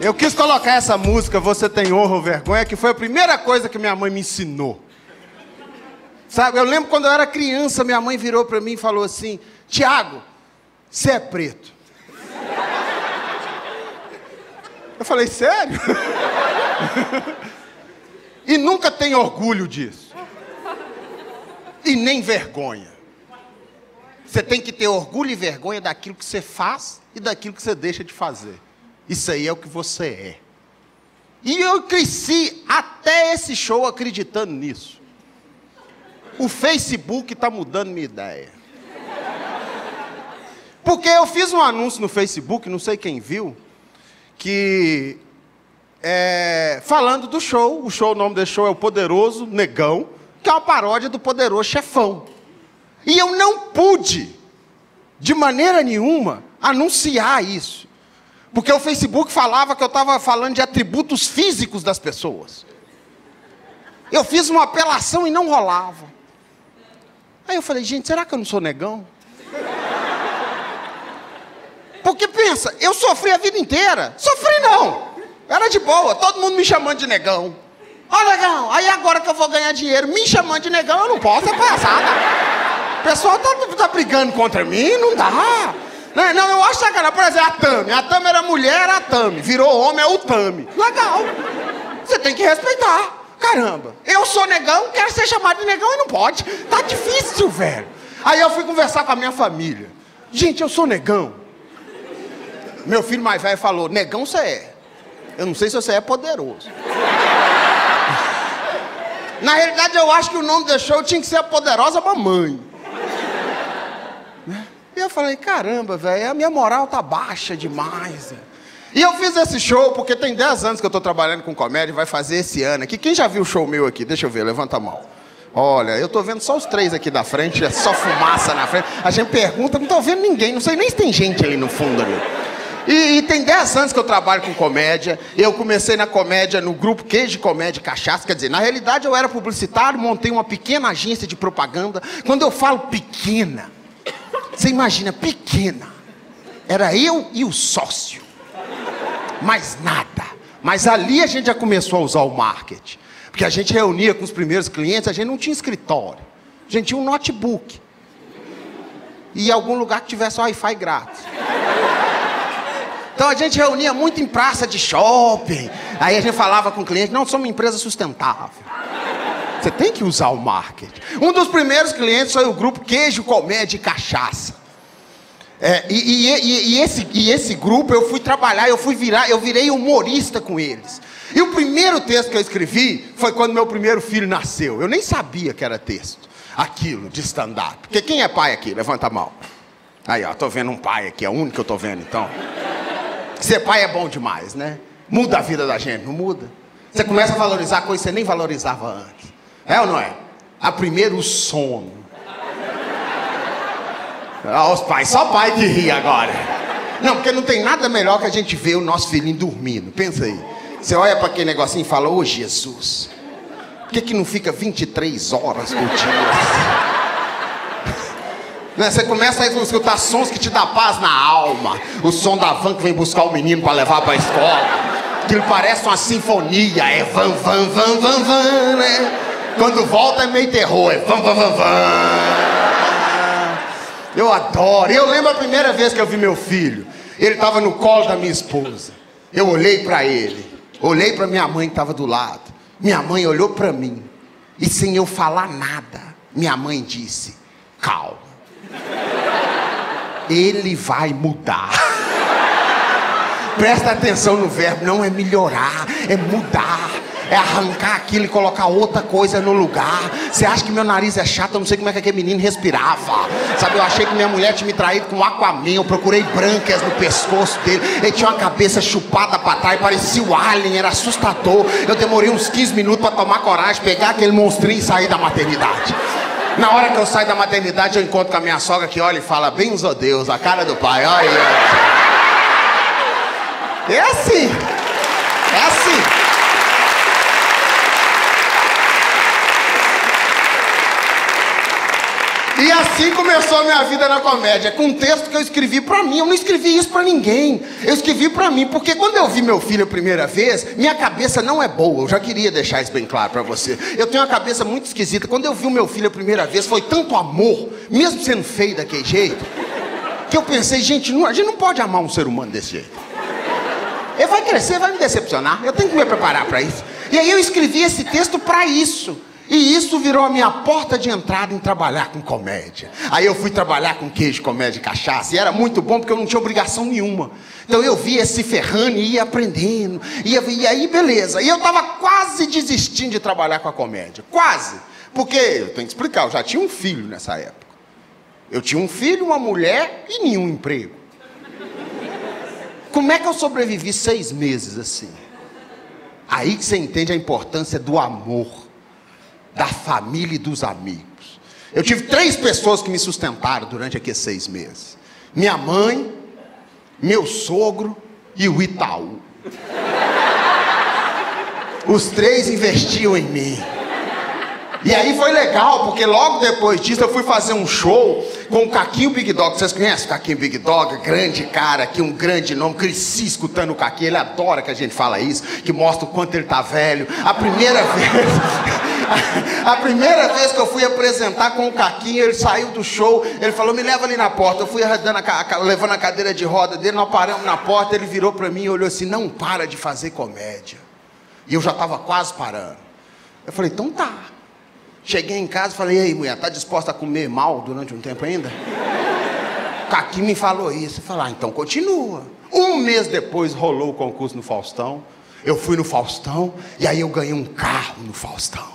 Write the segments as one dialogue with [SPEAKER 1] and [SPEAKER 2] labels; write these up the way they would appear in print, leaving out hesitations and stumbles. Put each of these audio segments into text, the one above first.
[SPEAKER 1] Eu quis colocar essa música, Você Tem Honra ou Vergonha, que foi a primeira coisa que minha mãe me ensinou. Sabe, eu lembro quando eu era criança, minha mãe virou pra mim e falou assim: Tiago, você é preto. Eu falei, sério? E nunca tem orgulho disso. E nem vergonha. Você tem que ter orgulho e vergonha daquilo que você faz e daquilo que você deixa de fazer. Isso aí é o que você é. E eu cresci até esse show acreditando nisso. O Facebook está mudando minha ideia. Porque eu fiz um anúncio no Facebook, não sei quem viu, que falando do show. O nome desse show é O Poderoso Negão, que é uma paródia do Poderoso Chefão. E eu não pude, de maneira nenhuma, anunciar isso. Porque o Facebook falava que eu estava falando de atributos físicos das pessoas. Eu fiz uma apelação e não rolava. Aí eu falei, gente, será que eu não sou negão? Porque pensa, eu sofri a vida inteira. Sofri não. Era de boa, todo mundo me chamando de negão. Ó, negão, aí agora que eu vou ganhar dinheiro, me chamando de negão, eu não posso, é palhaçada. O pessoal tá brigando contra mim, não dá. Não, eu acho sacanagem. Por exemplo, a Tami era mulher, era a Tami. Virou homem, é o Tami. Legal. Você tem que respeitar. Caramba, eu sou negão, quero ser chamado de negão e não pode. Tá difícil, velho. Aí eu fui conversar com a minha família. Gente, eu sou negão. Meu filho mais velho falou, negão você é. Eu não sei se você é poderoso. Na realidade, eu acho que o nome do show tinha que ser a Poderosa Mamãe. E eu falei, caramba, velho, a minha moral tá baixa demais. E eu fiz esse show porque tem 10 anos que eu tô trabalhando com comédia, vai fazer esse ano aqui. Quem já viu o show meu aqui? Deixa eu ver, levanta a mão. Olha, eu tô vendo só os 3 aqui da frente, é só fumaça na frente. A gente pergunta, não tô vendo ninguém, não sei nem se tem gente ali no fundo ali. E tem 10 anos que eu trabalho com comédia. Eu comecei na comédia, no grupo Queijo de Comédia e Cachaça. Quer dizer, na realidade eu era publicitário, montei uma pequena agência de propaganda. Quando eu falo pequena, você imagina, pequena. Era eu e o sócio. Mais nada. Mas ali a gente já começou a usar o marketing. Porque a gente reunia com os primeiros clientes, a gente não tinha escritório. A gente tinha um notebook. E algum lugar que tivesse Wi-Fi grátis. Então a gente reunia muito em praça de shopping. Aí a gente falava com o cliente, não, somos uma empresa sustentável. Você tem que usar o marketing. Um dos primeiros clientes foi o grupo Queijo, Comédia e Cachaça. Esse grupo eu fui trabalhar, eu virei humorista com eles. E o primeiro texto que eu escrevi foi quando meu primeiro filho nasceu. Eu nem sabia que era texto, aquilo de stand-up. Porque quem é pai aqui? Levanta a mão. Aí, ó, tô vendo um pai aqui, é o único que eu tô vendo, então. Ser pai é bom demais, né? Muda a vida da gente, não muda? Você começa a valorizar coisas que você nem valorizava antes. É ou não é? A primeiro, o sono. Ah, os pais, só pai que ri agora. Não, porque não tem nada melhor que a gente ver o nosso filhinho dormindo. Pensa aí. Você olha para aquele negocinho e fala, ô Jesus, por que não fica 23 horas por dia? Né? Você começa a escutar sons que te dão paz na alma. O som da van que vem buscar o menino para levar para a escola. Aquilo parece uma sinfonia. É van, van, van, van, van, né? Quando volta é meio terror. É van, van, van, van. Eu adoro. Eu lembro a primeira vez que eu vi meu filho. Ele estava no colo da minha esposa. Eu olhei para ele. Olhei para minha mãe que estava do lado. Minha mãe olhou para mim. E sem eu falar nada, minha mãe disse, calma. Ele vai mudar. Presta atenção no verbo, não é melhorar, é mudar. É arrancar aquilo e colocar outra coisa no lugar. Você acha que meu nariz é chato? Eu não sei como é que aquele menino respirava. Sabe, eu achei que minha mulher tinha me traído com Aquaman. Eu procurei brancas no pescoço dele. Ele tinha uma cabeça chupada pra trás, parecia o Alien, era assustador. Eu demorei uns 15 minutos pra tomar coragem, pegar aquele monstrinho e sair da maternidade. Na hora que eu saio da maternidade, eu encontro com a minha sogra que olha e fala, benzo a Deus, a cara do pai, olha. É assim. É assim. E assim começou a minha vida na comédia, com um texto que eu escrevi pra mim. Eu não escrevi isso pra ninguém, eu escrevi pra mim, porque quando eu vi meu filho a primeira vez, minha cabeça não é boa, eu já queria deixar isso bem claro pra você. Eu tenho uma cabeça muito esquisita. Quando eu vi o meu filho a primeira vez, foi tanto amor, mesmo sendo feio daquele jeito, que eu pensei, gente, a gente não pode amar um ser humano desse jeito. Ele vai crescer, vai me decepcionar, eu tenho que me preparar pra isso. E aí eu escrevi esse texto pra isso. E isso virou a minha porta de entrada em trabalhar com comédia. Aí eu fui trabalhar com queijo, comédia e cachaça. E era muito bom porque eu não tinha obrigação nenhuma. Então eu via se ferrando e ia aprendendo. E aí beleza. E eu estava quase desistindo de trabalhar com a comédia. Quase. Porque, eu tenho que explicar, eu já tinha um filho nessa época. Eu tinha um filho, uma mulher e nenhum emprego. Como é que eu sobrevivi 6 meses assim? Aí que você entende a importância do amor, da família e dos amigos. Eu tive 3 pessoas que me sustentaram durante aqueles 6 meses. Minha mãe, meu sogro e o Itaú. Os 3 investiam em mim. E aí foi legal, porque logo depois disso eu fui fazer um show com o Caquinho Big Dog. Vocês conhecem o Caquinho Big Dog? Grande cara aqui, um grande nome. Cresci escutando o Caquinho, ele adora que a gente fala isso, que mostra o quanto ele tá velho. A primeira vez que eu fui apresentar com o Caquinho, ele saiu do show, ele falou, me leva ali na porta. Eu fui levando a cadeira de roda dele, nós paramos na porta, ele virou pra mim e olhou assim, não para de fazer comédia. E eu já tava quase parando. Eu falei, então tá. Cheguei em casa e falei, e aí mulher, tá disposta a comer mal durante um tempo ainda? O Caquinho me falou isso. Eu falei, então continua. 1 mês depois rolou o concurso no Faustão. Eu fui no Faustão e aí eu ganhei um carro no Faustão.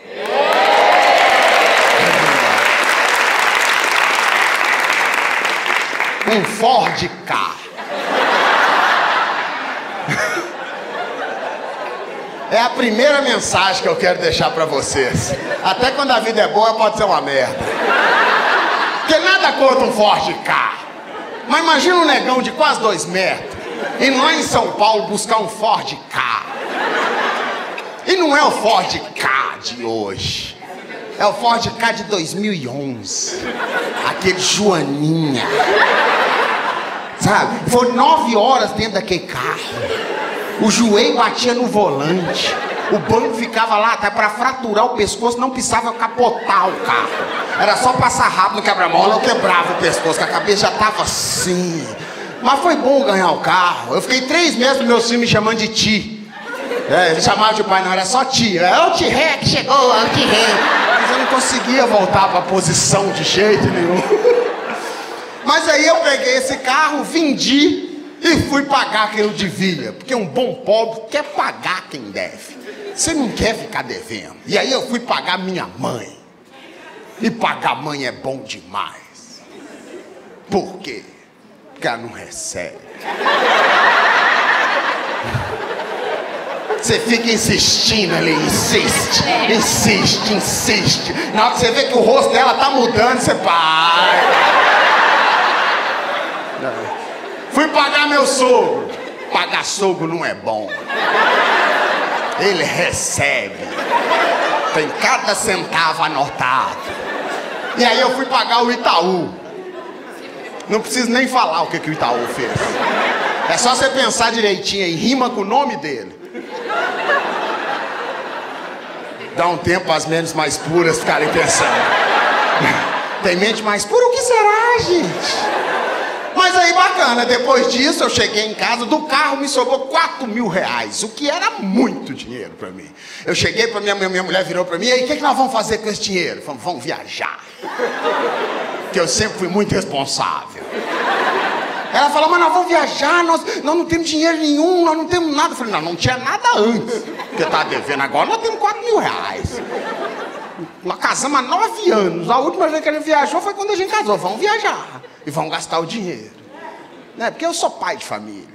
[SPEAKER 1] Um Ford Ka. É a primeira mensagem que eu quero deixar pra vocês. Até quando a vida é boa, pode ser uma merda. Porque nada contra um Ford Ka. Mas imagina um negão de quase 2 metros indo lá em São Paulo buscar um Ford Ka. E não é o Ford Ka de hoje. É o Ford Ka de 2011. Aquele Joaninha. Sabe? Foi 9 horas dentro daquele carro. O joelho batia no volante. O banco ficava lá, até pra fraturar o pescoço, não precisava capotar o carro. Era só passar rápido no quebra-mola, eu quebrava o pescoço, que a cabeça já tava assim. Mas foi bom ganhar o carro. Eu fiquei 3 meses no meu filho me chamando de Ti. Ele chamava de pai, não, era só Ti. É o T-Rex, chegou, é o T-Rex. Mas eu não conseguia voltar pra posição de jeito nenhum. Mas aí eu peguei esse carro, vendi e fui pagar quem eu devia. Porque um bom pobre quer pagar quem deve. Você não quer ficar devendo. E aí eu fui pagar minha mãe. E pagar mãe é bom demais. Por quê? Porque ela não recebe. Você fica insistindo ali, insiste. Na hora que você vê que o rosto dela tá mudando, você para. Fui pagar meu sogro. Pagar sogro não é bom. Ele recebe. Tem cada centavo anotado. E aí eu fui pagar o Itaú. Não preciso nem falar o que o Itaú fez. É só você pensar direitinho aí, rima com o nome dele. Dá um tempo as mentes mais puras ficarem pensando. Tem mente mais pura? O que será, gente? Mas aí bacana, depois disso eu cheguei em casa, do carro me sobrou R$4.000, o que era muito dinheiro pra mim. Eu cheguei pra minha mulher virou pra mim, e aí, o que nós vamos fazer com esse dinheiro? Falei, vamos viajar. Porque eu sempre fui muito responsável. Ela falou, mas nós vamos viajar, nós não temos dinheiro nenhum, nós não temos nada. Eu falei, não tinha nada antes, porque tá devendo agora, nós temos R$4.000. Nós casamos há 9 anos, a última vez que ele viajou foi quando a gente casou, vamos viajar. E vão gastar o dinheiro. Né? Porque eu sou pai de família.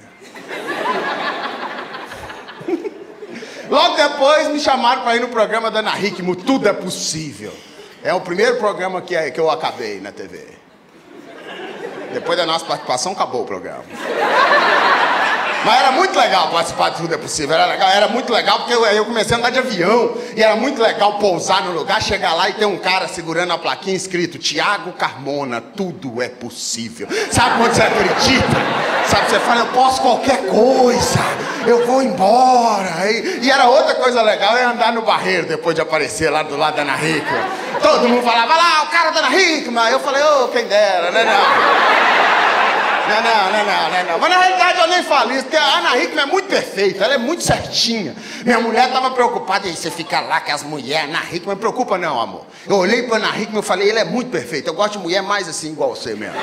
[SPEAKER 1] Logo depois me chamaram para ir no programa da Ana Hickman, Tudo é Possível. É o primeiro programa que eu acabei na TV. Depois da nossa participação, acabou o programa. Mas era muito legal participar de Tudo é Possível, era legal, era muito legal porque eu comecei a andar de avião e era muito legal pousar no lugar, chegar lá e ter um cara segurando a plaquinha escrito Thiago Carmona, tudo é possível. Sabe quando você acredita? Sabe, você fala, eu posso qualquer coisa, eu vou embora. E era outra coisa legal, é andar no Barreiro depois de aparecer lá do lado da Ana Hickman. Todo mundo falava, lá, o cara da Ana Hickman. Eu falei, ô, quem dera, né, não. Não. Mas na realidade eu nem falo isso, porque a Ana Hickman é muito perfeita, ela é muito certinha. Minha mulher estava preocupada, e aí você fica lá com as mulheres, Ana Hickman, não preocupa não, amor. Eu olhei pra Ana Hickman e falei, ele é muito perfeito, eu gosto de mulher mais assim, igual você mesmo.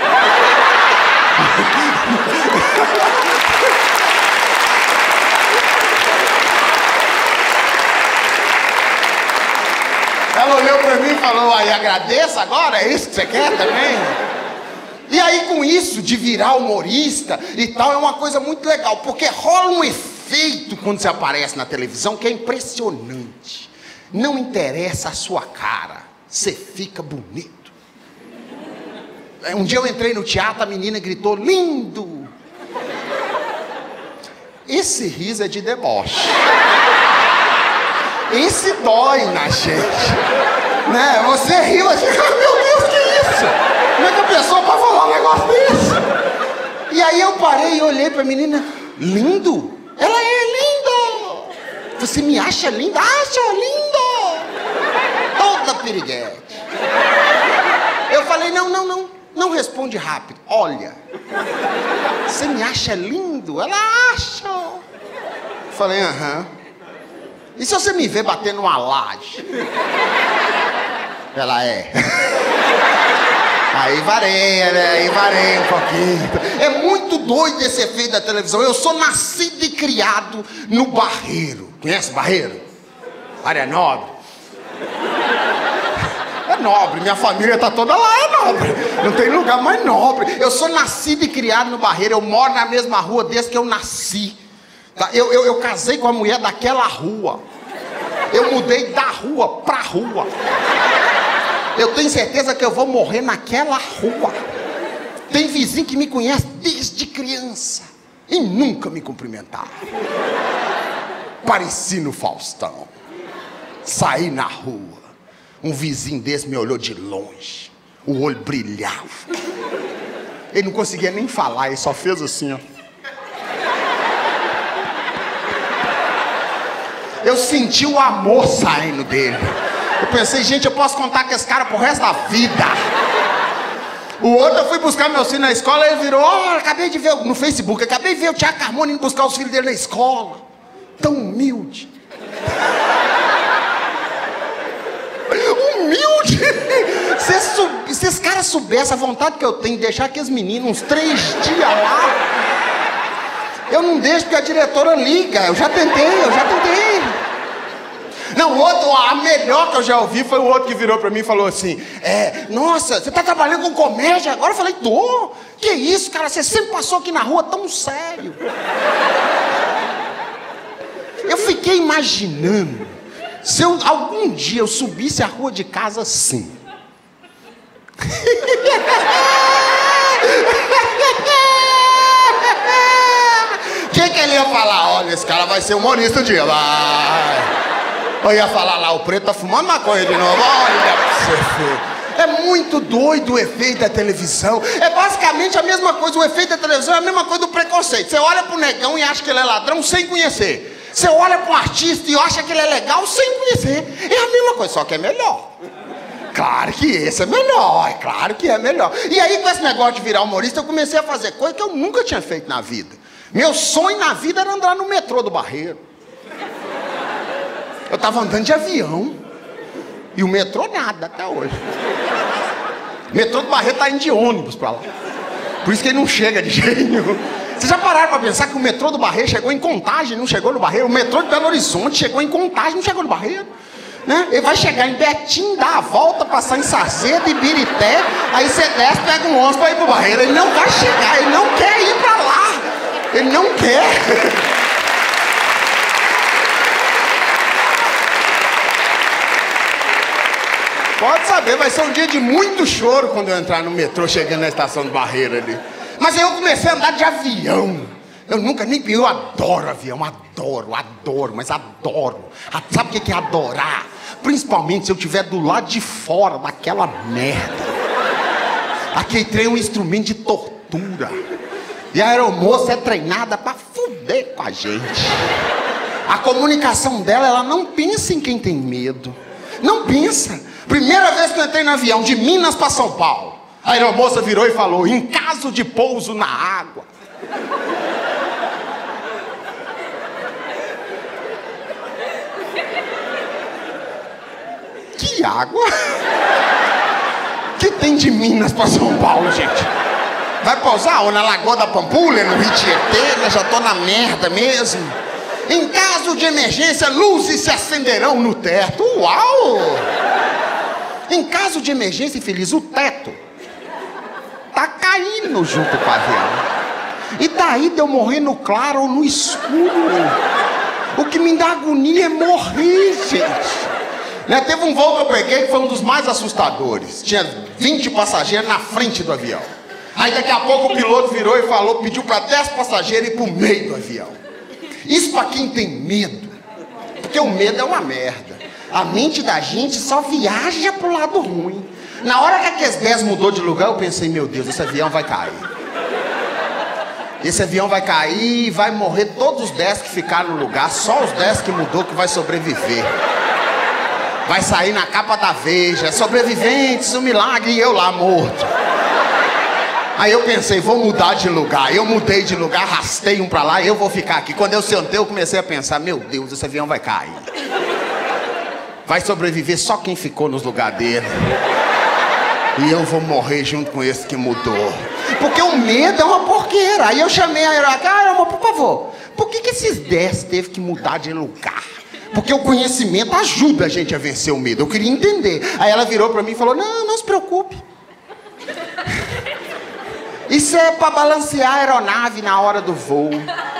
[SPEAKER 1] Ela olhou pra mim e falou, aí agradeça agora, é isso que você quer também? E aí com isso de virar humorista e tal, é uma coisa muito legal, porque rola um efeito quando você aparece na televisão que é impressionante. Não interessa a sua cara, você fica bonito. Um dia eu entrei no teatro, a menina gritou, lindo! Esse riso é de deboche. Esse dói na gente. Né? Você riu, você fica, meu Deus, que isso? Como é que a pessoa pode falar um negócio desse? E aí eu parei e olhei pra menina, lindo? Ela é linda! Você me acha linda? Acha linda! Toda piriguete. Eu falei, não responde rápido. Olha, você me acha lindo? Ela acha. Eu falei, aham. E se você me ver batendo uma laje? Ela é. Aí varei um pouquinho. É muito doido esse efeito da televisão. Eu sou nascido e criado no Barreiro. Conhece Barreiro? Área nobre. É nobre, minha família tá toda lá, é nobre. Não tem lugar mais nobre. Eu sou nascido e criado no Barreiro. Eu moro na mesma rua desde que eu nasci. Eu casei com a mulher daquela rua. Eu mudei da rua pra rua. Eu tenho certeza que eu vou morrer naquela rua. Tem vizinho que me conhece desde criança e nunca me cumprimentava. Pareci no Faustão. Saí na rua. Um vizinho desse me olhou de longe. O olho brilhava. Ele não conseguia nem falar, ele só fez assim, ó. Eu senti o amor saindo dele. Eu pensei, gente, eu posso contar com esse cara pro resto da vida. O outro, eu fui buscar meu filho na escola, ele virou, acabei de ver no Facebook, acabei de ver o Thiago Carmona indo buscar os filhos dele na escola. Tão humilde. Humilde? Se esse cara soubesse a vontade que eu tenho de deixar aqueles meninos uns 3 dias lá, eu não deixo porque a diretora liga. Eu já tentei. Não, o outro, a melhor que eu já ouvi foi o outro que virou pra mim e falou assim, nossa, você tá trabalhando com comédia agora? Eu falei, tô. Que isso, cara, você sempre passou aqui na rua tão sério. Eu fiquei imaginando, se algum dia eu subisse a rua de casa assim. O que ele ia falar? Olha, esse cara vai ser humorista um dia, vai. Eu ia falar lá, o preto tá fumando maconha de novo. Olha pra você ver. É muito doido o efeito da televisão. É basicamente a mesma coisa, o efeito da televisão é a mesma coisa do preconceito. Você olha pro negão e acha que ele é ladrão sem conhecer. Você olha pro artista e acha que ele é legal sem conhecer. É a mesma coisa, só que é melhor. Claro que esse é melhor, claro que é melhor. E aí com esse negócio de virar humorista, eu comecei a fazer coisa que eu nunca tinha feito na vida. Meu sonho na vida era andar no metrô do Barreiro. Eu tava andando de avião. E o metrô nada até hoje. O metrô do Barreiro tá indo de ônibus pra lá. Por isso que ele não chega de jeito nenhum. Vocês já pararam pra pensar que o metrô do Barreiro chegou em Contagem, não chegou no Barreiro? O metrô de Belo Horizonte chegou em Contagem, não chegou no Barreiro? Né? Ele vai chegar em Betim, dar a volta, passar em Sarzedo, Ibirité, aí você desce, pega um ônibus pra ir pro Barreiro. Ele não vai chegar, ele não quer ir pra lá. Ele não quer. Pode saber, vai ser um dia de muito choro quando eu entrar no metrô chegando na estação do Barreiro ali. Mas aí eu comecei a andar de avião. Eu nunca nem... Eu adoro avião, adoro, mas adoro. Sabe o que é adorar? Principalmente se eu estiver do lado de fora daquela merda. Aquele trem é um instrumento de tortura. E a aeromoça é treinada pra fuder com a gente. A comunicação dela, ela não pensa em quem tem medo. Não pensa. Primeira vez que eu entrei no avião, de Minas pra São Paulo, a aeromoça virou e falou: em caso de pouso na água. Que água? Que tem de Minas pra São Paulo, gente? Vai pousar ou na Lagoa da Pampulha, no Rio Tietê? Eu já tô na merda mesmo. Em caso de emergência, luzes se acenderão no teto. Uau! Em caso de emergência, infeliz, o teto tá caindo junto com o avião. E daí de eu morrer no claro ou no escuro. O que me dá agonia é morrer, gente. Né? Teve um voo que eu peguei que foi um dos mais assustadores. Tinha 20 passageiros na frente do avião. Aí daqui a pouco o piloto virou e falou, pediu para 10 passageiros ir pro meio do avião. Isso para quem tem medo. Porque o medo é uma merda. A mente da gente só viaja pro lado ruim. Na hora que aqueles 10 mudou de lugar, eu pensei, meu Deus, esse avião vai cair. Esse avião vai cair e vai morrer todos os 10 que ficaram no lugar. Só os 10 que mudou que vai sobreviver. Vai sair na capa da Veja, sobreviventes, um milagre, e eu lá morto. Aí eu pensei, vou mudar de lugar. Eu mudei de lugar, arrastei um pra lá e eu vou ficar aqui. Quando eu sentei, eu comecei a pensar, meu Deus, esse avião vai cair. Vai sobreviver só quem ficou nos lugares dele. E eu vou morrer junto com esse que mudou. Porque o medo é uma porqueira. Aí eu chamei a aeronáutica, caramba, por favor, por que esses 10 teve que mudar de lugar? Porque o conhecimento ajuda a gente a vencer o medo. Eu queria entender. Aí ela virou pra mim e falou, não se preocupe. Isso é pra balancear a aeronave na hora do voo.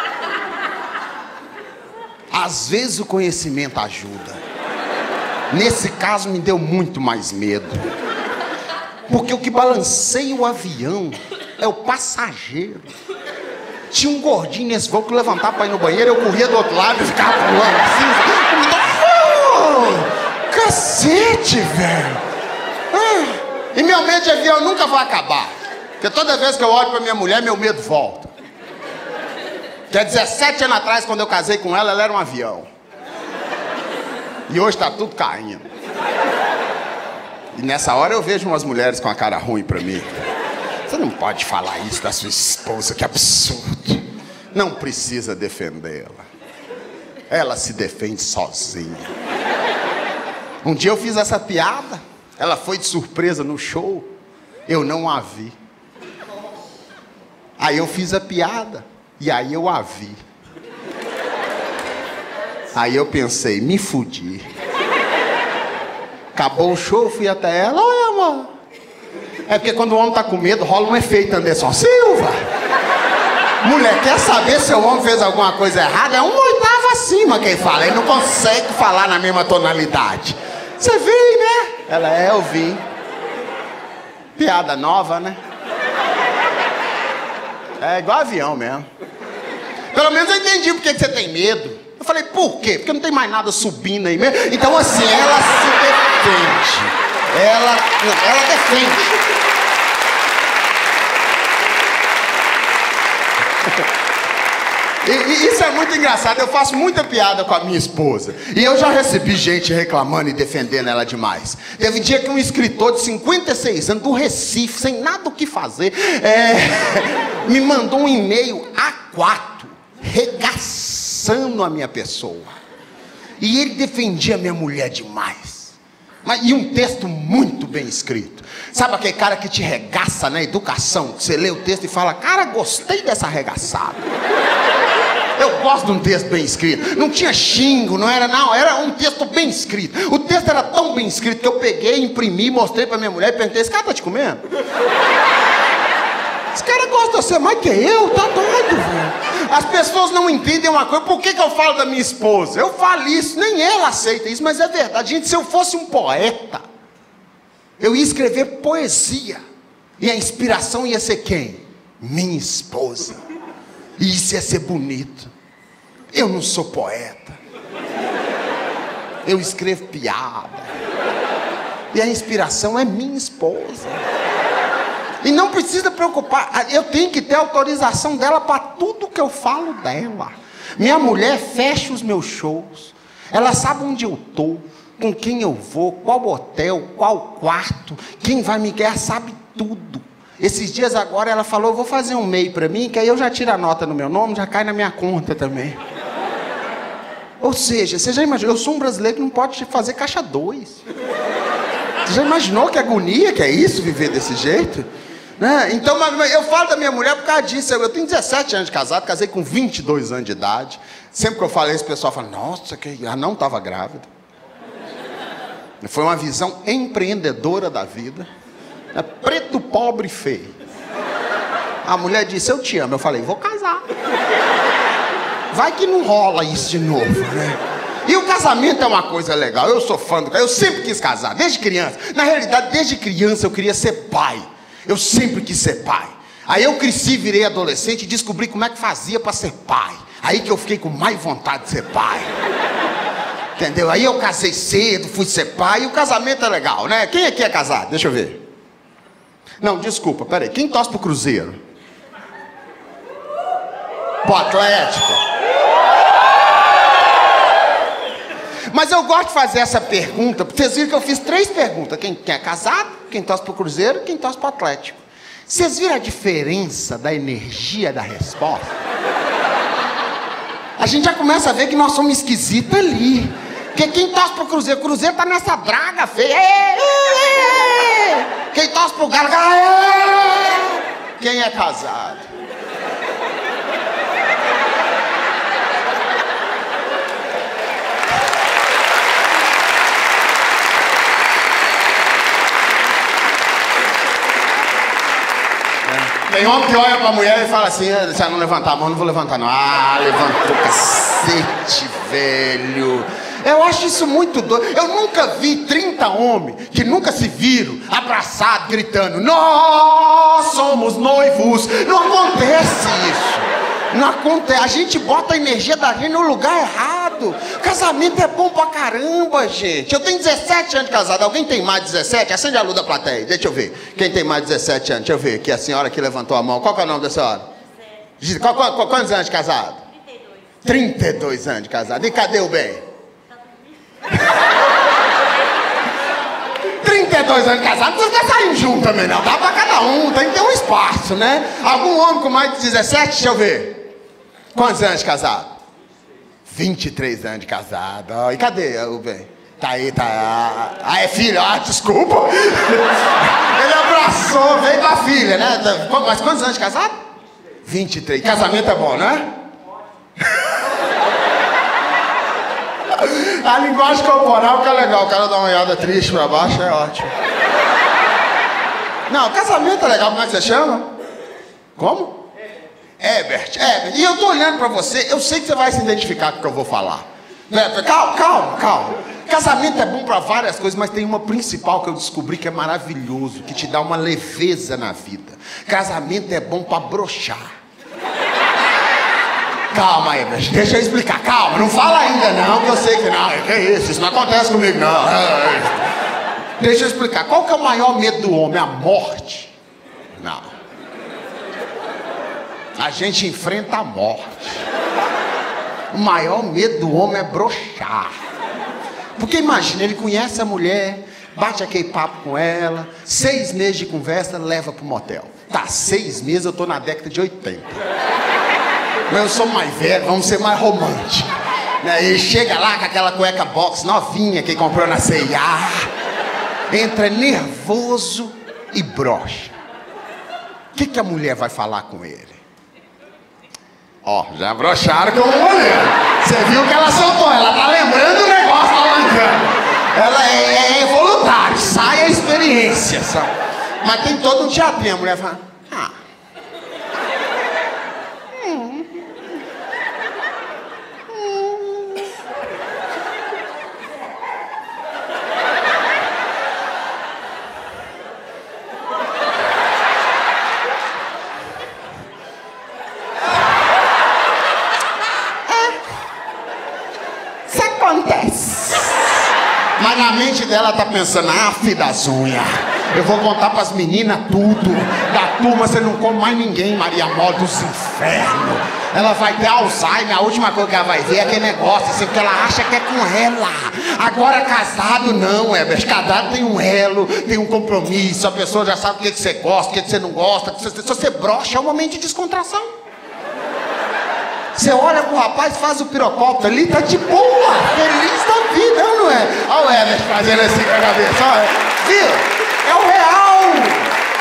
[SPEAKER 1] Às vezes o conhecimento ajuda. Nesse caso me deu muito mais medo. Porque o que balanceia o avião é o passageiro. Tinha um gordinho nesse voo que levantava pra ir no banheiro, eu corria do outro lado e ficava pulando assim. Cacete, velho. E meu medo de avião nunca vai acabar. Porque toda vez que eu olho pra minha mulher, meu medo volta. Que há 17 anos atrás, quando eu casei com ela, ela era um avião. E hoje tá tudo caindo. E nessa hora eu vejo umas mulheres com a cara ruim pra mim. Você não pode falar isso da sua esposa, que absurdo. Não precisa defendê-la. Ela se defende sozinha. Um dia eu fiz essa piada. Ela foi de surpresa no show. Eu não a vi. Aí eu fiz a piada. E aí eu a vi. Aí eu pensei, me fudi. Acabou o show, fui até ela. Oi, amor. É porque quando o homem tá com medo, rola um efeito Anderson Silva. Mulher, quer saber se o homem fez alguma coisa errada? É uma oitava acima quem fala. Ele não consegue falar na mesma tonalidade. Você viu, né? Ela, eu vi. Piada nova, né? É igual avião mesmo. Pelo menos eu entendi por que você tem medo. Eu falei, por quê? Porque não tem mais nada subindo aí mesmo. Então assim, ela se defende. Ela defende. E isso é muito engraçado. Eu faço muita piada com a minha esposa. E eu já recebi gente reclamando e defendendo ela demais. Teve um dia que um escritor de 56 anos do Recife, sem nada o que fazer, me mandou um e-mail A4, regaçando a minha pessoa. E ele defendia a minha mulher demais. E um texto muito bem escrito. Sabe aquele cara que te regaça na educação? Você lê o texto e fala, cara, gostei dessa arregaçada. Eu gosto de um texto bem escrito. Não tinha xingo, não, era um texto bem escrito. O texto era tão bem escrito que eu peguei, imprimi, mostrei pra minha mulher e perguntei, esse cara tá te comendo? Esse cara gosta de você mais que eu, tá doido, velho. As pessoas não entendem uma coisa. Por que eu falo da minha esposa? Eu falo isso, nem ela aceita isso, mas é verdade. Gente, se eu fosse um poeta, eu ia escrever poesia. E a inspiração ia ser quem? Minha esposa. Isso ia ser bonito. Eu não sou poeta. Eu escrevo piada. E a inspiração é minha esposa. E não precisa preocupar. Eu tenho que ter autorização dela para tudo que eu falo dela. Minha mulher fecha os meus shows. Ela sabe onde eu tô, com quem eu vou, qual hotel, qual quarto, quem vai me ganhar, sabe tudo. Esses dias agora ela falou, vou fazer um MEI para mim, que aí eu já tiro a nota no meu nome, já cai na minha conta também. Ou seja, você já imaginou, eu sou um brasileiro que não pode fazer caixa 2. Você já imaginou que agonia que é isso, viver desse jeito? Né? Então, eu falo da minha mulher por causa disso. Eu tenho 17 anos de casado, casei com 22 anos de idade. Sempre que eu falei isso, o pessoal fala, nossa, que ela não estava grávida. Foi uma visão empreendedora da vida. É preto, pobre e feio. A mulher disse, eu te amo. Eu falei, vou casar. Vai que não rola isso de novo, né? E o casamento é uma coisa legal. Eu sou fã do casamento. Eu sempre quis casar, desde criança. Na realidade, desde criança eu queria ser pai. Eu sempre quis ser pai. Aí eu cresci, virei adolescente e descobri como é que fazia para ser pai. Aí que eu fiquei com mais vontade de ser pai. Entendeu? Aí eu casei cedo, fui ser pai. E o casamento é legal, né? Quem aqui é casado? Deixa eu ver. Não, desculpa, peraí. Quem torce pro Cruzeiro? Pro Atlético? Mas eu gosto de fazer essa pergunta, porque vocês viram que eu fiz 3 perguntas. Quem é casado, quem torce pro Cruzeiro e quem torce pro Atlético. Vocês viram a diferença da energia da resposta? A gente já começa a ver que nós somos esquisitos ali. Porque quem torce pro Cruzeiro, o Cruzeiro tá nessa draga feia. Quem torce pro Galo, quem é casado? Tem homem que olha pra mulher e fala assim, se ela não levantar a mão, não vou levantar não. Ah, levantou, cacete, velho. Eu acho isso muito doido. Eu nunca vi 30 homens que nunca se viram abraçados, gritando, nós somos noivos. Não acontece isso. Não acontece. A gente bota a energia da gente no lugar errado. Casamento é bom pra caramba, gente. Eu tenho 17 anos de casado. Alguém tem mais de 17? Acende a luz da plateia. Deixa eu ver. Quem tem mais de 17 anos? Deixa eu ver. Aqui a senhora que levantou a mão. Qual que é o nome da senhora? Quantos anos de casado? 32 anos de casado. E cadê o bem? 32 anos de casado, não precisa saindo junto também, não. Dá pra cada um, tem que ter um espaço, né? Algum homem com mais de 17, deixa eu ver. Quantos anos de casado? 23 anos de casado. Oh, e cadê o bem? Tá aí, tá. Ah, é filho? Ah, desculpa. Ele abraçou, veio com a filha, né? Mas quantos anos de casado? 23. Casamento é bom, né? A linguagem corporal que é legal. O cara dá uma olhada triste pra baixo, é ótimo. Não, casamento é legal. Como é que você chama? Como? Herbert. E eu tô olhando pra você, eu sei que você vai se identificar com o que eu vou falar. Calma. Casamento é bom pra várias coisas, mas tem uma principal que eu descobri que é maravilhoso, que te dá uma leveza na vida. Casamento é bom pra broxar. Calma aí, deixa eu explicar. Calma, não fala ainda não, que eu sei que não. Que é isso não acontece comigo não. Deixa eu explicar. Qual que é o maior medo do homem? A morte? Não. A gente enfrenta a morte. O maior medo do homem é broxar. Porque imagina, ele conhece a mulher, bate aquele papo com ela, 6 meses de conversa, leva pro motel. Tá, 6 meses, eu tô na década de 80. Mas eu sou mais velho, vamos ser mais românticos. Ele chega lá com aquela cueca box novinha que comprou na C&A, entra nervoso e broxa. O que a mulher vai falar com ele? Ó, já broxaram com a mulher. Você viu que ela soltou, ela tá lembrando o negócio, tá mancando. Ela é voluntária, sai a experiência, sabe? Mas tem todo um teatrinho, a mulher fala, acontece? Mas na mente dela tá pensando, filho das unhas, eu vou contar pras meninas tudo. Da turma você não come mais ninguém, Maria Mó dos infernos. Ela vai ter Alzheimer, a última coisa que ela vai ver é aquele negócio, assim, porque ela acha que é com ela. Agora casado não, casado tem um elo, tem um compromisso, a pessoa já sabe o que você gosta, o que você não gosta. Se você brocha, é um momento de descontração. Você olha pro rapaz, faz o pirocóptero ali, tá de boa, feliz da vida, não é? Olha o Everest fazendo assim com a cabeça, olha. Viu? É o real.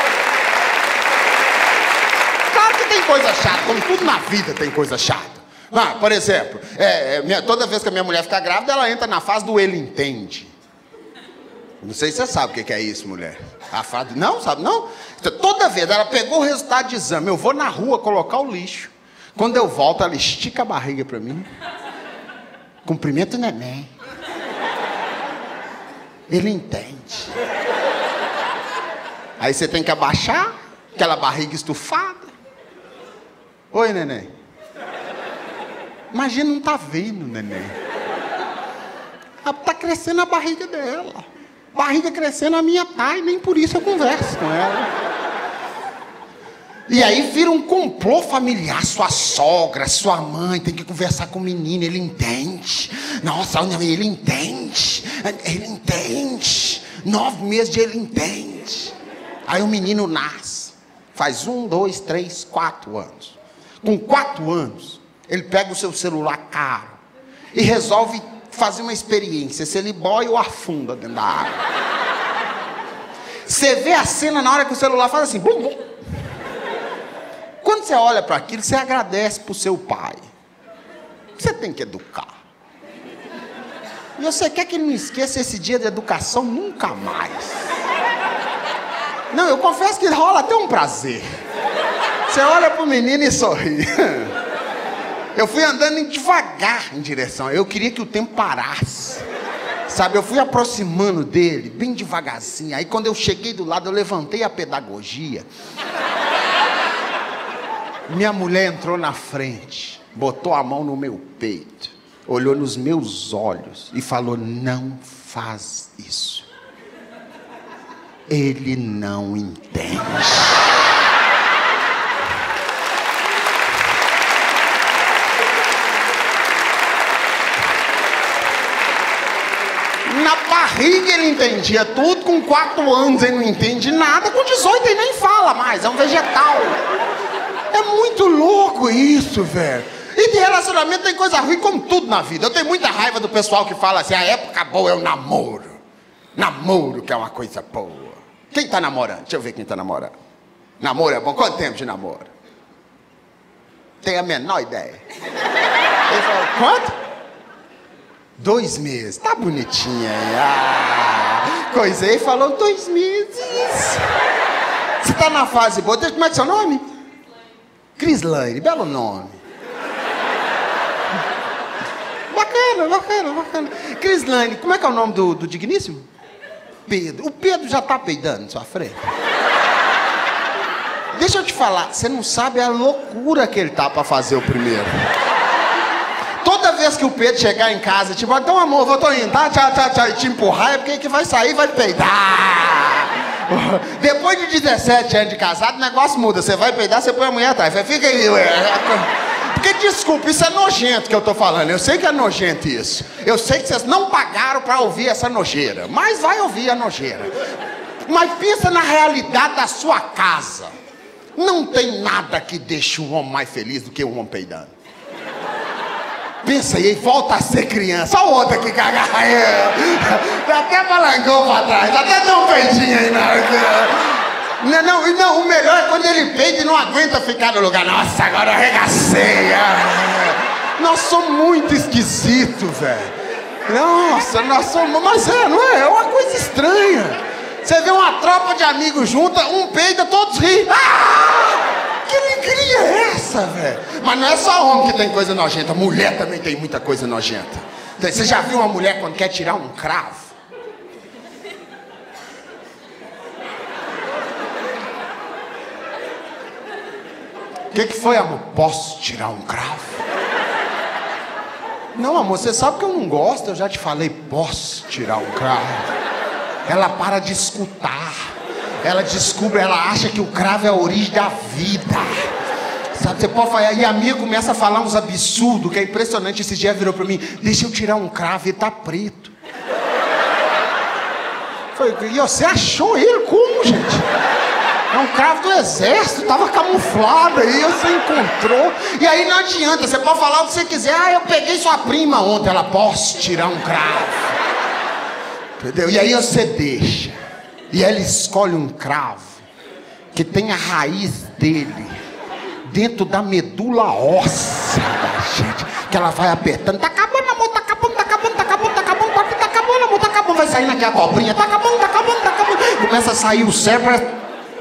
[SPEAKER 1] Claro que tem coisa chata, como tudo na vida tem coisa chata. Por exemplo, toda vez que a minha mulher fica grávida, ela entra na fase do ele entende. Não sei se você sabe o que é isso, mulher. A fase, não, sabe não? Então, toda vez ela pegou o resultado de exame, eu vou na rua colocar o lixo. Quando eu volto, ela estica a barriga pra mim. Cumprimento o neném. Ele entende. Aí você tem que abaixar, aquela barriga estufada. Oi, neném. Imagina, não tá vendo, neném. Tá crescendo a barriga dela. Barriga crescendo a minha tá, e nem por isso eu converso com ela. E aí vira um complô familiar, sua sogra, sua mãe, tem que conversar com o menino, ele entende. Nossa, ele entende. Ele entende. 9 meses de ele entende. Aí o menino nasce. Faz 1, 2, 3, 4 anos. Com 4 anos, ele pega o seu celular caro e resolve fazer uma experiência. Se ele boia ou afunda dentro da água. Você vê a cena na hora que o celular faz assim, bum, bum. Quando você olha para aquilo, você agradece para o seu pai. Você tem que educar. E você quer que ele não esqueça esse dia de educação nunca mais. Não, eu confesso que rola até um prazer. Você olha para o menino e sorri. Eu fui andando devagar em direção. Eu queria que o tempo parasse. Sabe, eu fui aproximando dele, bem devagarzinho. Aí quando eu cheguei do lado, eu levantei a pedagogia. Minha mulher entrou na frente, botou a mão no meu peito, olhou nos meus olhos e falou, não faz isso. Ele não entende. Na barriga ele entendia tudo, com 4 anos ele não entende nada, com 18 ele nem fala mais, é um vegetal. É muito louco isso, velho. E de relacionamento tem coisa ruim como tudo na vida. Eu tenho muita raiva do pessoal que fala assim, a época boa é o namoro. Namoro que é uma coisa boa. Quem tá namorando? Deixa eu ver quem tá namorando. Namoro é bom? Quanto tempo de namoro? Tem a menor ideia. Ele falou, quanto? 2 meses. Tá bonitinha aí. Coisei e falou 2 meses. Você tá na fase boa. Como é que é seu nome? Crislaine, belo nome. Bacana. Crislaine, como é que é o nome do digníssimo? Pedro. O Pedro já tá peidando na sua frente? Deixa eu te falar, você não sabe a loucura que ele tá pra fazer o primeiro. Toda vez que o Pedro chegar em casa, tipo, então amor, eu tô indo, tá? Tchau, e te empurrar, é porque que vai sair, vai peidar. Depois de 17 anos de casado, o negócio muda. Você vai peidar, você põe a mulher atrás. Fica aí, porque, desculpa, isso é nojento que eu tô falando. Eu sei que é nojento isso. Eu sei que vocês não pagaram pra ouvir essa nojeira. Mas vai ouvir a nojeira. Mas pensa na realidade da sua casa. Não tem nada que deixe um homem mais feliz do que um homem peidando. Pensa aí, volta a ser criança. Olha o outro aqui cagar. Até balangou pra trás, até deu um peidinho aí na hora que... Não, o melhor é quando ele peida e não aguenta ficar no lugar. Nossa, agora eu arregacei. Nós somos muito esquisitos, velho. Nossa, nós somos... Mas não é? É uma coisa estranha. Você vê uma tropa de amigos junta, um peida, todos riem. Que alegria é essa, velho? Mas não é só homem que tem coisa nojenta, mulher também tem muita coisa nojenta. Você já viu uma mulher quando quer tirar um cravo? O que foi, amor? Posso tirar um cravo? Não, amor, você sabe que eu não gosto. Eu já te falei, posso tirar um cravo? Ela para de escutar. Ela descobre, ela acha que o cravo é a origem da vida. Sabe, você pode falar. E a minha começa a falar uns absurdos, que é impressionante. Esse dia virou pra mim, deixa eu tirar um cravo, ele tá preto. E você achou ele como, gente? É um cravo do exército, tava camuflado aí, você encontrou. E aí não adianta, você pode falar o que você quiser. Ah, eu peguei sua prima ontem. Ela, posso tirar um cravo? Entendeu? E aí você deixa. E ela escolhe um cravo que tem a raiz dele dentro da medula óssea da gente. Que ela vai apertando. Tá acabando, amor, tá acabando, tá acabando, tá acabando, tá acabando, tá acabando, amor, tá acabando. Vai saindo aqui a cobrinha. Tá acabando, tá acabando, tá acabando. Começa a sair o cérebro.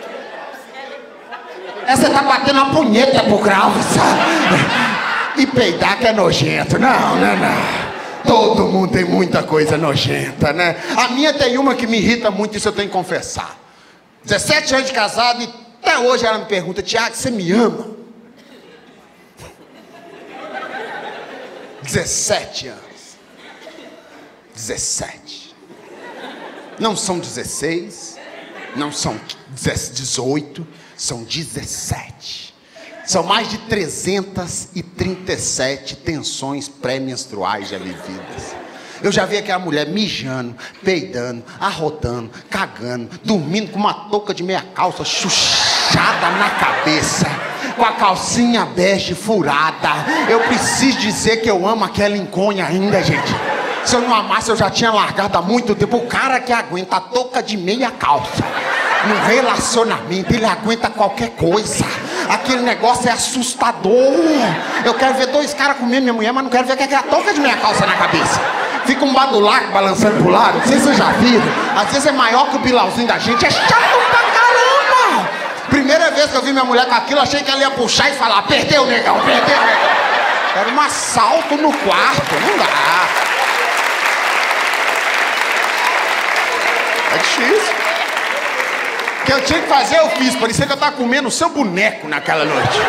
[SPEAKER 1] Você tá batendo uma punheta pro cravo, sabe? E peidar que é nojento. Não. Todo mundo tem muita coisa nojenta, né? A minha tem uma que me irrita muito, isso eu tenho que confessar. 17 anos de casado e até hoje ela me pergunta, Tiago, você me ama? 17 anos. 17. Não são 16, não são 18, são 17. São mais de 337 tensões pré-menstruais já vividas. Eu já vi aquela mulher mijando, peidando, arrotando, cagando, dormindo com uma touca de meia calça chuchada na cabeça, com a calcinha bege furada. Eu preciso dizer que eu amo aquela enconha ainda, gente. Se eu não amasse, eu já tinha largado há muito tempo. O cara que aguenta a touca de meia calça no relacionamento, ele aguenta qualquer coisa. Aquele negócio é assustador. Eu quero ver dois caras comendo minha mulher, mas não quero ver aquela touca de meia calça na cabeça. Fica um badulaco balançando pro lado. Não sei se vocês já viram. Às vezes é maior que o bilauzinho da gente. É chato pra caramba. Primeira vez que eu vi minha mulher com aquilo, achei que ela ia puxar e falar, perdeu, negão, perdeu, negão. Era um assalto no quarto. Não dá. É difícil. O que eu tinha que fazer, eu fiz. Parecia que eu tava comendo o seu boneco naquela noite.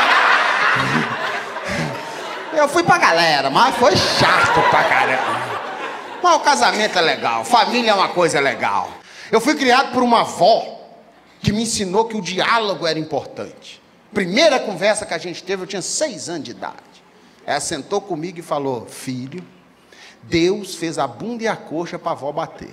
[SPEAKER 1] Eu fui pra galera, mas foi chato pra caramba. Mas o casamento é legal, família é uma coisa legal. Eu fui criado por uma avó que me ensinou que o diálogo era importante. Primeira conversa que a gente teve, eu tinha 6 anos de idade. Ela sentou comigo e falou, filho, Deus fez a bunda e a coxa pra avó bater.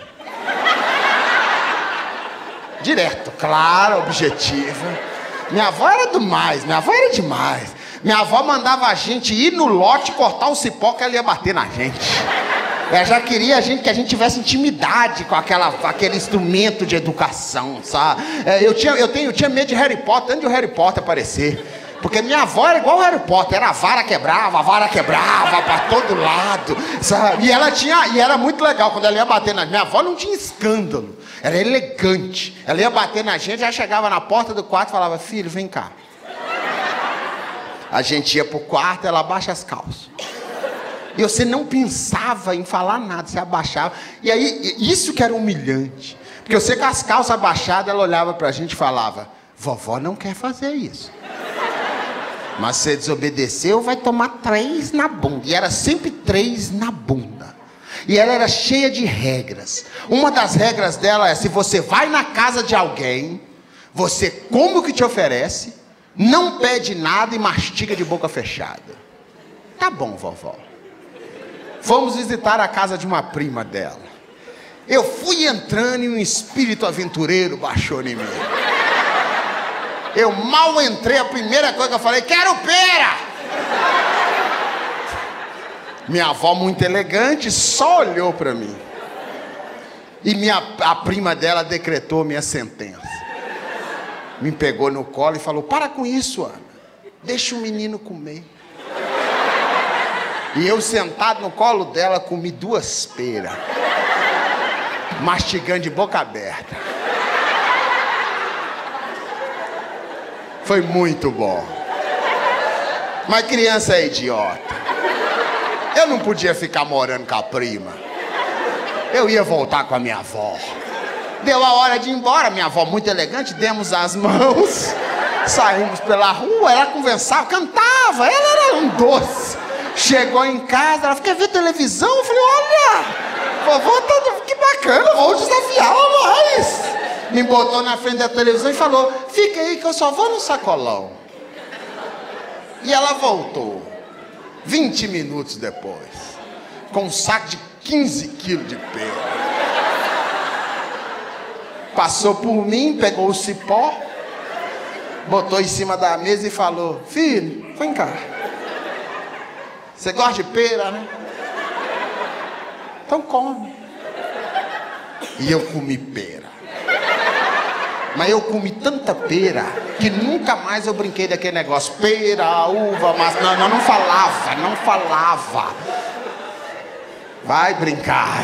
[SPEAKER 1] Direto, claro, objetiva. Minha avó era demais, Minha avó mandava a gente ir no lote cortar o cipó que ela ia bater na gente. Ela já queria que a gente tivesse intimidade com aquele instrumento de educação, sabe? Eu tinha medo de Harry Potter, antes de o Harry Potter aparecer. Porque minha avó era igual o Harry Potter, era a vara quebrava pra todo lado, sabe? E era muito legal, quando ela ia bater na gente. Minha avó não tinha escândalo, era elegante. Ela ia bater na gente, já chegava na porta do quarto e falava, filho, vem cá. A gente ia pro quarto, ela abaixa as calças. E você não pensava em falar nada, você abaixava. E aí, isso que era humilhante. Porque você com as calças abaixadas, ela olhava pra gente e falava, vovó não quer fazer isso. Mas se você desobedeceu, vai tomar 3 na bunda. E era sempre 3 na bunda. E ela era cheia de regras. Uma das regras dela é, se você vai na casa de alguém, você come o que te oferece, não pede nada e mastiga de boca fechada. Tá bom, vovó. Fomos visitar a casa de uma prima dela. Eu fui entrando e um espírito aventureiro baixou em mim. Eu mal entrei, a primeira coisa que eu falei, quero pera! Minha avó, muito elegante, só olhou para mim. E a prima dela decretou minha sentença. Me pegou no colo e falou, para com isso, Ana. Deixa o menino comer. E eu, sentado no colo dela, comi 2 peras. Mastigando de boca aberta. Foi muito bom. Mas criança é idiota. Eu não podia ficar morando com a prima. Eu ia voltar com a minha avó. Deu a hora de ir embora, minha avó muito elegante, demos as mãos, saímos pela rua, ela conversava, cantava, ela era um doce. Chegou em casa, ela falou, quer ver televisão? Eu falei, olha, vovó tá... Que bacana, vou desafiá-la mais. Me botou na frente da televisão e falou, fica aí que eu só vou no sacolão. E ela voltou, 20 minutos depois, com um saco de 15 quilos de pera. Passou por mim, pegou o cipó, botou em cima da mesa e falou, filho, vem cá. Você gosta de pera, né? Então come. E eu comi pera. Mas eu comi tanta pera que nunca mais eu brinquei daquele negócio. Pera, uva, maçã. Não falava. Vai brincar.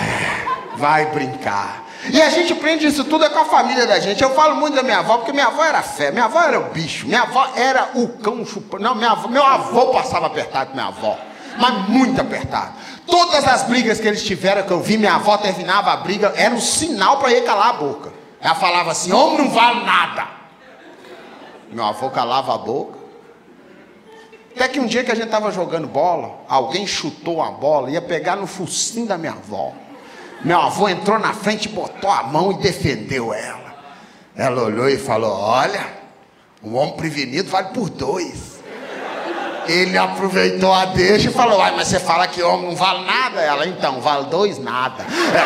[SPEAKER 1] E a gente aprende isso tudo com a família da gente. Eu falo muito da minha avó, porque minha avó era fé. Minha avó era o bicho. Minha avó era o cão chupando. Não, meu avô passava apertado com minha avó. Mas muito apertado. Todas as brigas que eles tiveram, que eu vi, minha avó terminava a briga, era um sinal para ele calar a boca. Ela falava assim, homem não vale nada. Meu avô calava a boca. Até que um dia que a gente estava jogando bola, alguém chutou a bola, ia pegar no focinho da minha avó. Meu avô entrou na frente, botou a mão e defendeu ela. Ela olhou e falou, olha, um homem prevenido vale por 2. Ele aproveitou a deixa e falou, mas você fala que homem não vale nada? Ela, então, vale 2 nada.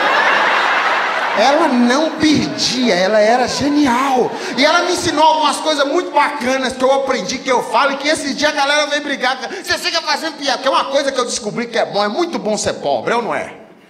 [SPEAKER 1] Ela não perdia, ela era genial. E ela me ensinou algumas coisas muito bacanas que eu aprendi, que eu falo, e que esses dias a galera vem brigar. Você fica fazendo piada, que é uma coisa que eu descobri que é bom, é muito bom ser pobre, é ou não é?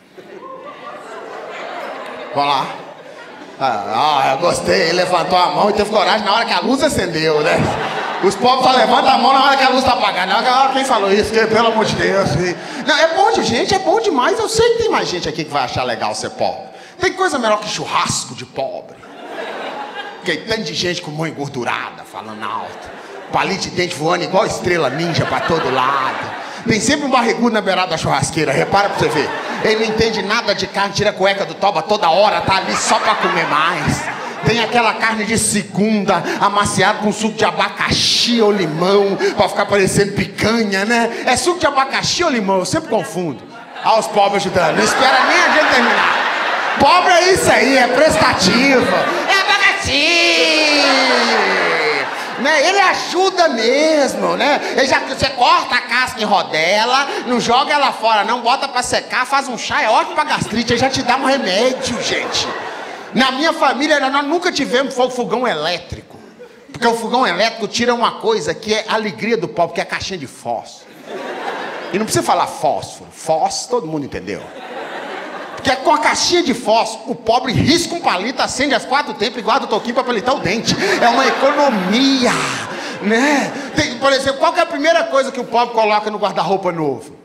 [SPEAKER 1] Vamos lá. Eu gostei, ele levantou a mão e teve coragem na hora que a luz acendeu, né? Os pobres só levantam a mão na hora que a luz está apagada. Não, quem falou isso? Que, pelo amor de Deus. Não, é bom de gente, é bom demais. Eu sei que tem mais gente aqui que vai achar legal ser pobre. Tem coisa melhor que churrasco de pobre. Porque tem de gente com mão engordurada, falando alto. Palito de dente voando igual estrela ninja pra todo lado. Tem sempre um barrigudo na beirada da churrasqueira, repara pra você ver. Ele não entende nada de carne, tira a cueca do toba toda hora, tá ali só pra comer mais. Tem aquela carne de segunda, amaciada com suco de abacaxi ou limão, pra ficar parecendo picanha, né? É suco de abacaxi ou limão? Eu sempre confundo. Ah, os pobres ajudando. Não espera nem a gente terminar. Pobre é isso aí, é prestativa. É abacaxi! Né? Ele ajuda mesmo, né? Você corta a casca em rodela, não joga ela fora, não, bota pra secar, faz um chá, é ótimo pra gastrite, ele já te dá um remédio, gente. Na minha família, nós nunca tivemos fogão elétrico. Porque o fogão elétrico tira uma coisa que é a alegria do pobre, que é a caixinha de fósforo. E não precisa falar fósforo. Fósforo, todo mundo entendeu. Porque com a caixinha de fósforo, o pobre risca um palito, acende às 4 tempos e guarda o toquinho para palitar o dente. É uma economia, né? Por exemplo, qual que é a primeira coisa que o pobre coloca no guarda-roupa novo?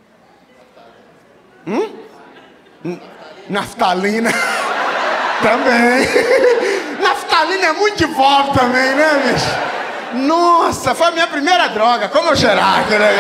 [SPEAKER 1] Naftalina. Também. Naftalina é muito de pobre também, né, bicho? Nossa, foi a minha primeira droga. Como eu cheirava, né?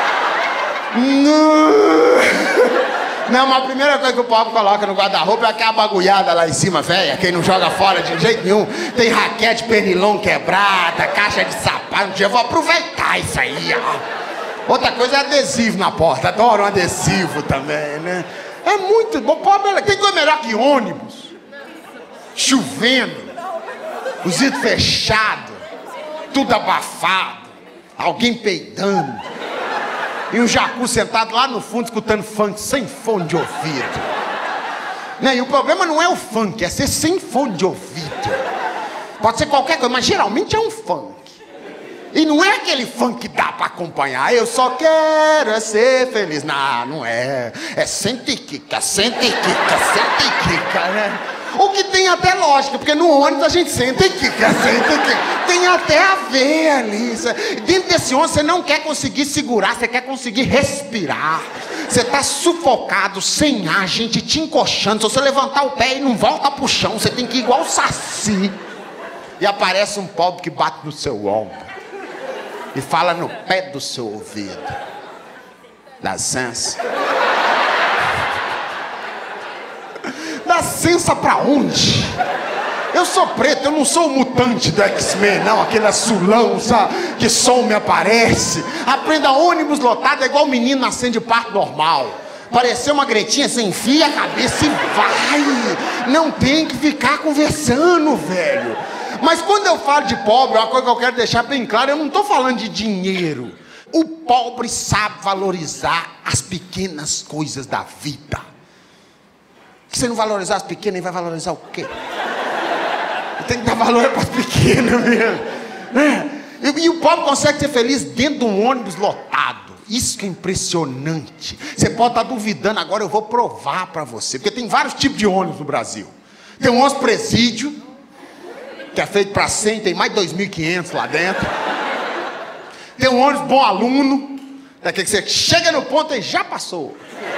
[SPEAKER 1] Não, mas a primeira coisa que o pobre coloca no guarda-roupa é aquela bagulhada lá em cima, velha. Quem não joga fora de jeito nenhum. Tem raquete pernilão quebrada, caixa de sapato. Eu vou aproveitar isso aí, ó. Outra coisa é adesivo na porta. Adoro um adesivo também, né? É muito bom. Pobre, tem coisa melhor que ônibus. Chovendo, os vidros fechados, tudo abafado, alguém peidando, e um jacu sentado lá no fundo escutando funk sem fone de ouvido. Né? E o problema não é o funk, é ser sem fone de ouvido. Pode ser qualquer coisa, mas geralmente é um funk. E não é aquele funk que dá pra acompanhar. Eu só quero ser feliz. Não é. É senta e quica, né? O que tem até lógica, porque no ônibus a gente senta e quica. Tem até a ver ali. Dentro desse ônibus você não quer conseguir segurar, você quer conseguir respirar. Você tá sufocado, sem ar, gente te encoxando. Se você levantar o pé e não volta pro chão, você tem que ir igual o Saci. E aparece um pobre que bate no seu ombro e fala no pé do seu ouvido: dá licença. Dá licença pra onde? Eu sou preto, eu não sou o mutante do X-Men, não, aquele azulão, sabe? Que som me aparece. Aprenda ônibus lotado é igual menino nascendo de parto normal. Pareceu uma gretinha, você enfia a cabeça e vai. Não tem que ficar conversando, velho. Mas quando eu falo de pobre, uma coisa que eu quero deixar bem claro, eu não estou falando de dinheiro. O pobre sabe valorizar as pequenas coisas da vida. Se você não valorizar as pequenas, ele vai valorizar o quê? Tem que dar valor para as pequenas mesmo, né? E o pobre consegue ser feliz dentro de um ônibus lotado. Isso que é impressionante. Você pode estar duvidando, agora eu vou provar para você. Porque tem vários tipos de ônibus no Brasil. Tem um ônibus presídio, que é feito para 100, tem mais de 2.500 lá dentro. Tem um ônibus bom aluno, daquele que você chega no ponto e já passou.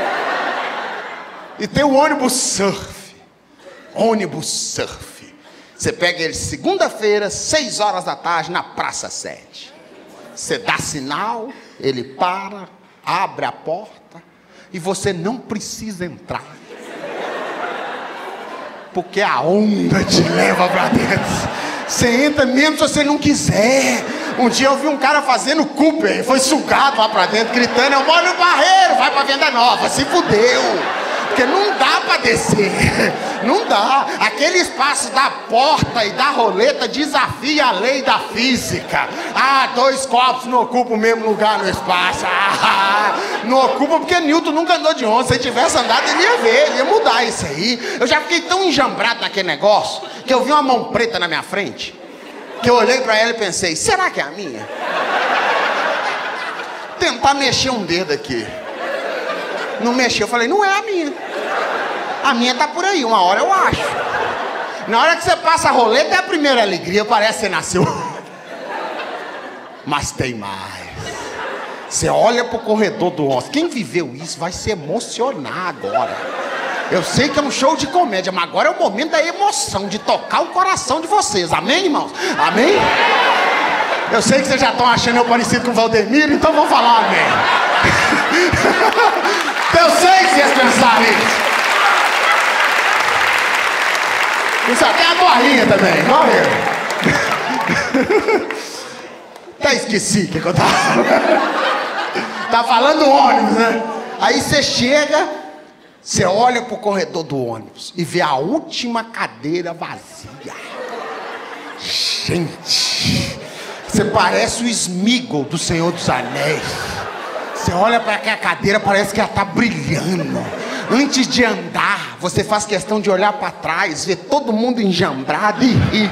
[SPEAKER 1] E tem o ônibus surf. Ônibus surf. Você pega ele segunda-feira, 6 horas da tarde, na Praça 7. Você dá sinal, ele para, abre a porta e você não precisa entrar. Porque a onda te leva pra dentro. Você entra mesmo se você não quiser. Um dia eu vi um cara fazendo Cooper, foi sugado lá pra dentro, gritando: eu moro no Barreiro, vai pra Venda Nova. Se fudeu. Porque não dá pra descer. Não dá. Aquele espaço da porta e da roleta desafia a lei da física. 2 copos não ocupam o mesmo lugar no espaço. Não ocupa porque Newton nunca andou de ônibus. Se ele tivesse andado, ele ia ver, ele ia mudar isso aí. Eu já fiquei tão enjambrado naquele negócio que eu vi uma mão preta na minha frente, que eu olhei pra ela e pensei: será que é a minha? Tentar mexer um dedo aqui. Não mexeu, eu falei: não é a minha. A minha tá por aí, uma hora eu acho. Na hora que você passa a roleta é a primeira alegria, parece que você nasceu. Mas tem mais. Você olha pro corredor do ônibus. Quem viveu isso vai se emocionar agora. Eu sei que é um show de comédia, mas agora é o momento da emoção, de tocar o coração de vocês. Amém, irmãos? Amém? Eu sei que vocês já estão achando eu parecido com o Valdemir, então vamos falar amém. Eu sei que vocês pensaram isso. Isso até a bolinha também, igual eu. Até esqueci o que eu tava. Tá falando ônibus, né? Aí você chega, você olha pro corredor do ônibus e vê a última cadeira vazia. Gente, você parece o Sméagol do Senhor dos Anéis. Você olha para aquela cadeira, parece que ela tá brilhando. Antes de andar, você faz questão de olhar para trás, ver todo mundo enjambrado e rir.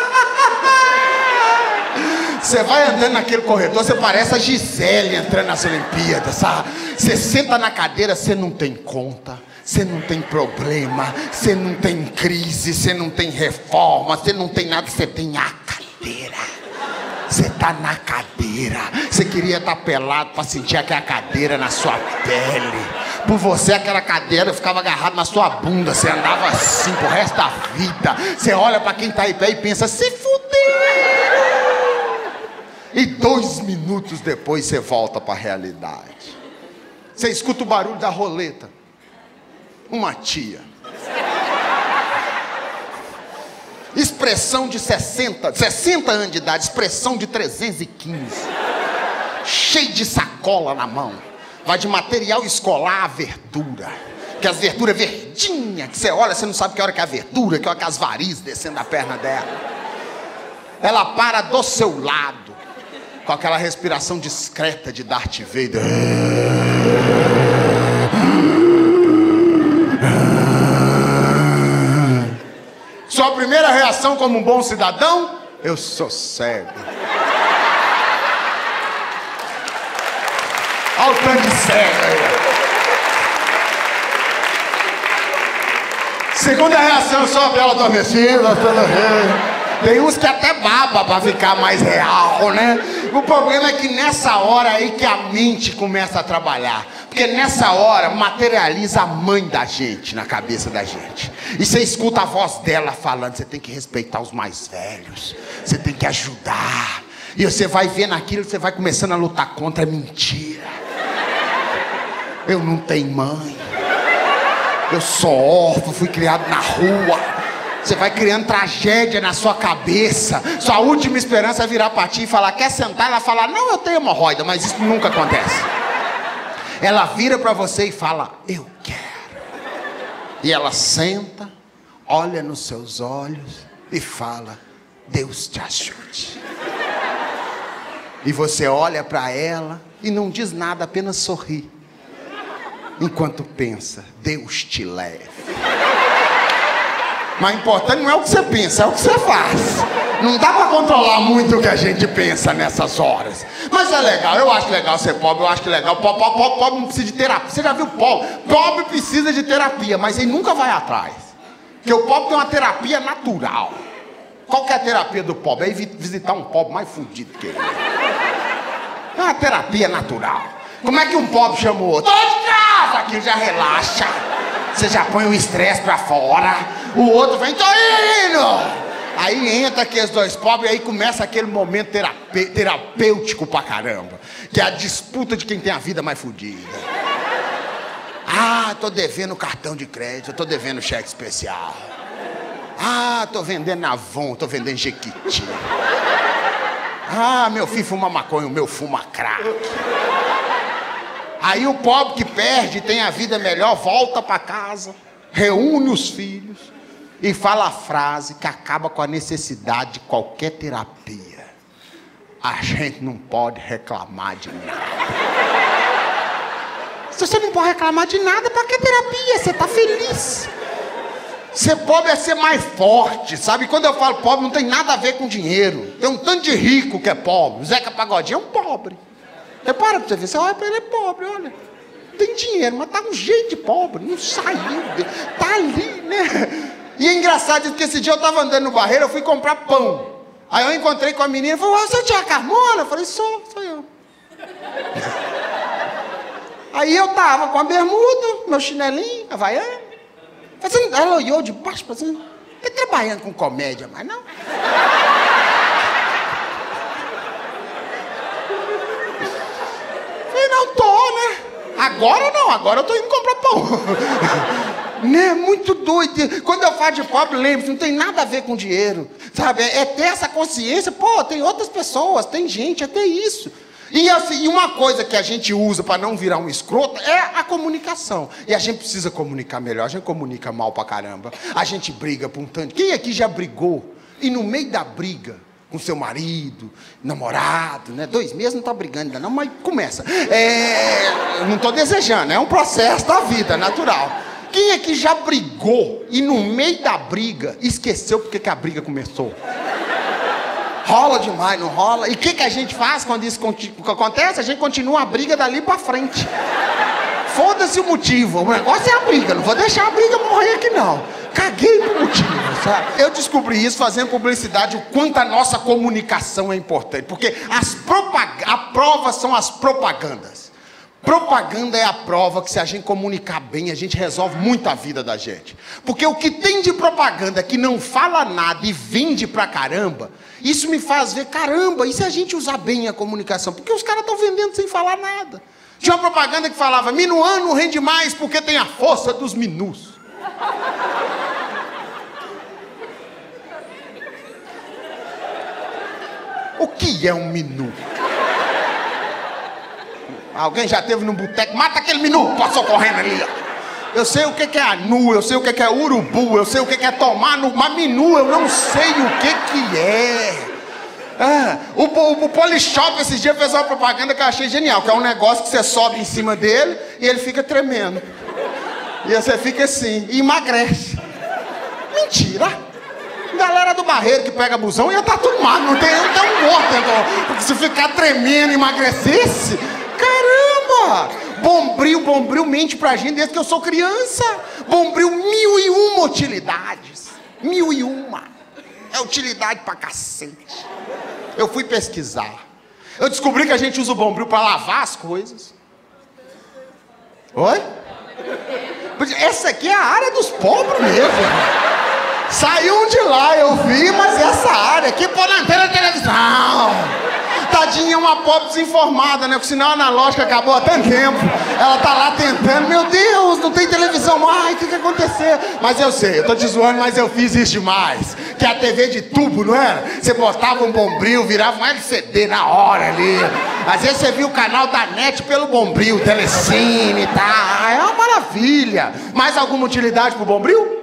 [SPEAKER 1] Você vai andando naquele corredor, você parece a Gisele entrando nas Olimpíadas, sabe? Você senta na cadeira, você não tem conta, você não tem problema, você não tem crise, você não tem reforma, você não tem nada, você tem a cadeira. Você tá na cadeira. Você queria estar pelado para sentir aquela cadeira na sua pele. Por você, aquela cadeira ficava agarrada na sua bunda. Você andava assim pro resto da vida. Você olha para quem tá aí pé e pensa: se fudeu. E 2 minutos depois você volta para a realidade. Você escuta o barulho da roleta. Uma tia. Expressão de 60 anos de idade, expressão de 315. Cheio de sacola na mão. Vai de material escolar a verdura. Que as verduras verdinhas, que você olha, você não sabe que hora que é a verdura, que hora que as varizes descendo da perna dela. Ela para do seu lado, com aquela respiração discreta de Darth Vader. Sua primeira reação como um bom cidadão? Eu sou cego. Olha o tanto de cego aí. Segunda reação, eu sou a bela adormecida. Tem uns que até baba pra ficar mais real, né? O problema é que nessa hora aí que a mente começa a trabalhar. Porque nessa hora materializa a mãe da gente na cabeça da gente. E você escuta a voz dela falando: você tem que respeitar os mais velhos, você tem que ajudar. E você vai vendo aquilo, você vai começando a lutar contra a mentira. Eu não tenho mãe, eu sou órfão, fui criado na rua. Você vai criando tragédia na sua cabeça. Sua última esperança é virar pra ti e falar, quer sentar? Ela fala, não, eu tenho hemorroida, mas isso nunca acontece. Ela vira pra você e fala, eu quero. E ela senta, olha nos seus olhos e fala, Deus te ajude. E você olha pra ela e não diz nada, apenas sorri. Enquanto pensa, Deus te leve. Mas o importante não é o que você pensa, é o que você faz. Não dá pra controlar muito o que a gente pensa nessas horas. Mas é legal, eu acho legal ser pobre, eu acho que é legal. Pobre não precisa de terapia. Você já viu pobre? Pobre precisa de terapia, mas ele nunca vai atrás. Porque o pobre tem uma terapia natural. Qual que é a terapia do pobre? É ir visitar um pobre mais fudido que ele. É uma terapia natural. Como é que um pobre chama o outro? Tô de casa! Aqui já relaxa. Você já põe o estresse pra fora. O outro vem, tô indo! Aí entra aqueles dois pobres e aí começa aquele momento terapêutico pra caramba. Que é a disputa de quem tem a vida mais fodida. Ah, tô devendo cartão de crédito, tô devendo cheque especial. Ah, tô vendendo Avon, tô vendendo Jequiti. Ah, meu filho fuma maconha, o meu fuma crack. Aí o pobre que perde, tem a vida melhor, volta pra casa, reúne os filhos e fala a frase que acaba com a necessidade de qualquer terapia. A gente não pode reclamar de nada. Se você não pode reclamar de nada, pra que terapia? Você tá feliz. Ser pobre é ser mais forte, sabe? Quando eu falo pobre, não tem nada a ver com dinheiro. Tem um tanto de rico que é pobre. O Zeca Pagodinho é um pobre. Repara pra você ver, você olha pra ele, é pobre, olha. Tem dinheiro, mas tá um jeito de pobre, não saiu, tá ali, né? E é engraçado, porque esse dia eu tava andando no Barreiro, eu fui comprar pão. Aí eu encontrei com a menina, falou, você é Tia Carmona? Eu falei, sou eu. Aí eu tava com a bermuda, meu chinelinho, havaiana. Ela olhou de baixo pra cima, tá trabalhando com comédia, mas não. Não tô, né? Agora não, agora eu tô indo comprar pão. Né? Muito doido. Quando eu falo de pobre, lembre-se, não tem nada a ver com dinheiro. Sabe? É ter essa consciência. Pô, tem outras pessoas, tem gente, é ter isso. E assim, uma coisa que a gente usa para não virar um escroto é a comunicação. E a gente precisa comunicar melhor. A gente comunica mal pra caramba. A gente briga por um tanto. Quem aqui já brigou? E no meio da briga, com seu marido, namorado, né? 2 meses não tá brigando ainda não, mas começa. Eu não tô desejando, é um processo da vida, natural. Quem é que já brigou e no meio da briga esqueceu porque que a briga começou? Rola demais, não rola? E o que a gente faz quando isso acontece? A gente continua a briga dali pra frente. Foda-se o motivo, o negócio é a briga, não vou deixar a briga morrer aqui não. Caguei pro motivo, sabe? Eu descobri isso fazendo publicidade, o quanto a nossa comunicação é importante. Porque a prova são as propagandas. Propaganda é a prova que se a gente comunicar bem, a gente resolve muito a vida da gente. Porque o que tem de propaganda que não fala nada e vende pra caramba, isso me faz ver, caramba, e se a gente usar bem a comunicação? Porque os caras estão vendendo sem falar nada. Tinha uma propaganda que falava, minuano rende mais porque tem a força dos minus. O que é um minu? Alguém já teve no boteco? Mata aquele minu, passou correndo ali. Eu sei o que é anu, eu sei o que é urubu, eu sei o que é tomar no... Mas minu eu não sei o que é. O Polishop esses dias fez uma propaganda que eu achei genial, que é um negócio que você sobe em cima dele e ele fica tremendo. E você fica assim, e emagrece. Mentira! Galera do Barreiro que pega busão ia estar tudo magro, não tem um morto dentro. Porque se ficar tremendo e emagrecesse, caramba! Bombril mente pra gente desde que eu sou criança. Bombril 1001 utilidades. 1001. É utilidade pra cacete. Eu fui pesquisar. Eu descobri que a gente usa o Bombril pra lavar as coisas. Oi? Essa aqui é a área dos pobres mesmo. Saiu um de lá, eu vi, mas essa área aqui, pô, na antena da televisão. Tadinha é uma pobre desinformada, né? Porque o sinal analógico acabou há tanto tempo. Ela tá lá tentando. Meu Deus, não tem televisão. Ai, o que aconteceu? Mas eu sei, eu tô te zoando, mas eu fiz isso demais. Que é a TV de tubo, não era? Você botava um bombril, virava um LCD na hora ali. Às vezes você via o canal da NET pelo bombril, Telecine e tal. É uma maravilha. Mais alguma utilidade pro bombril?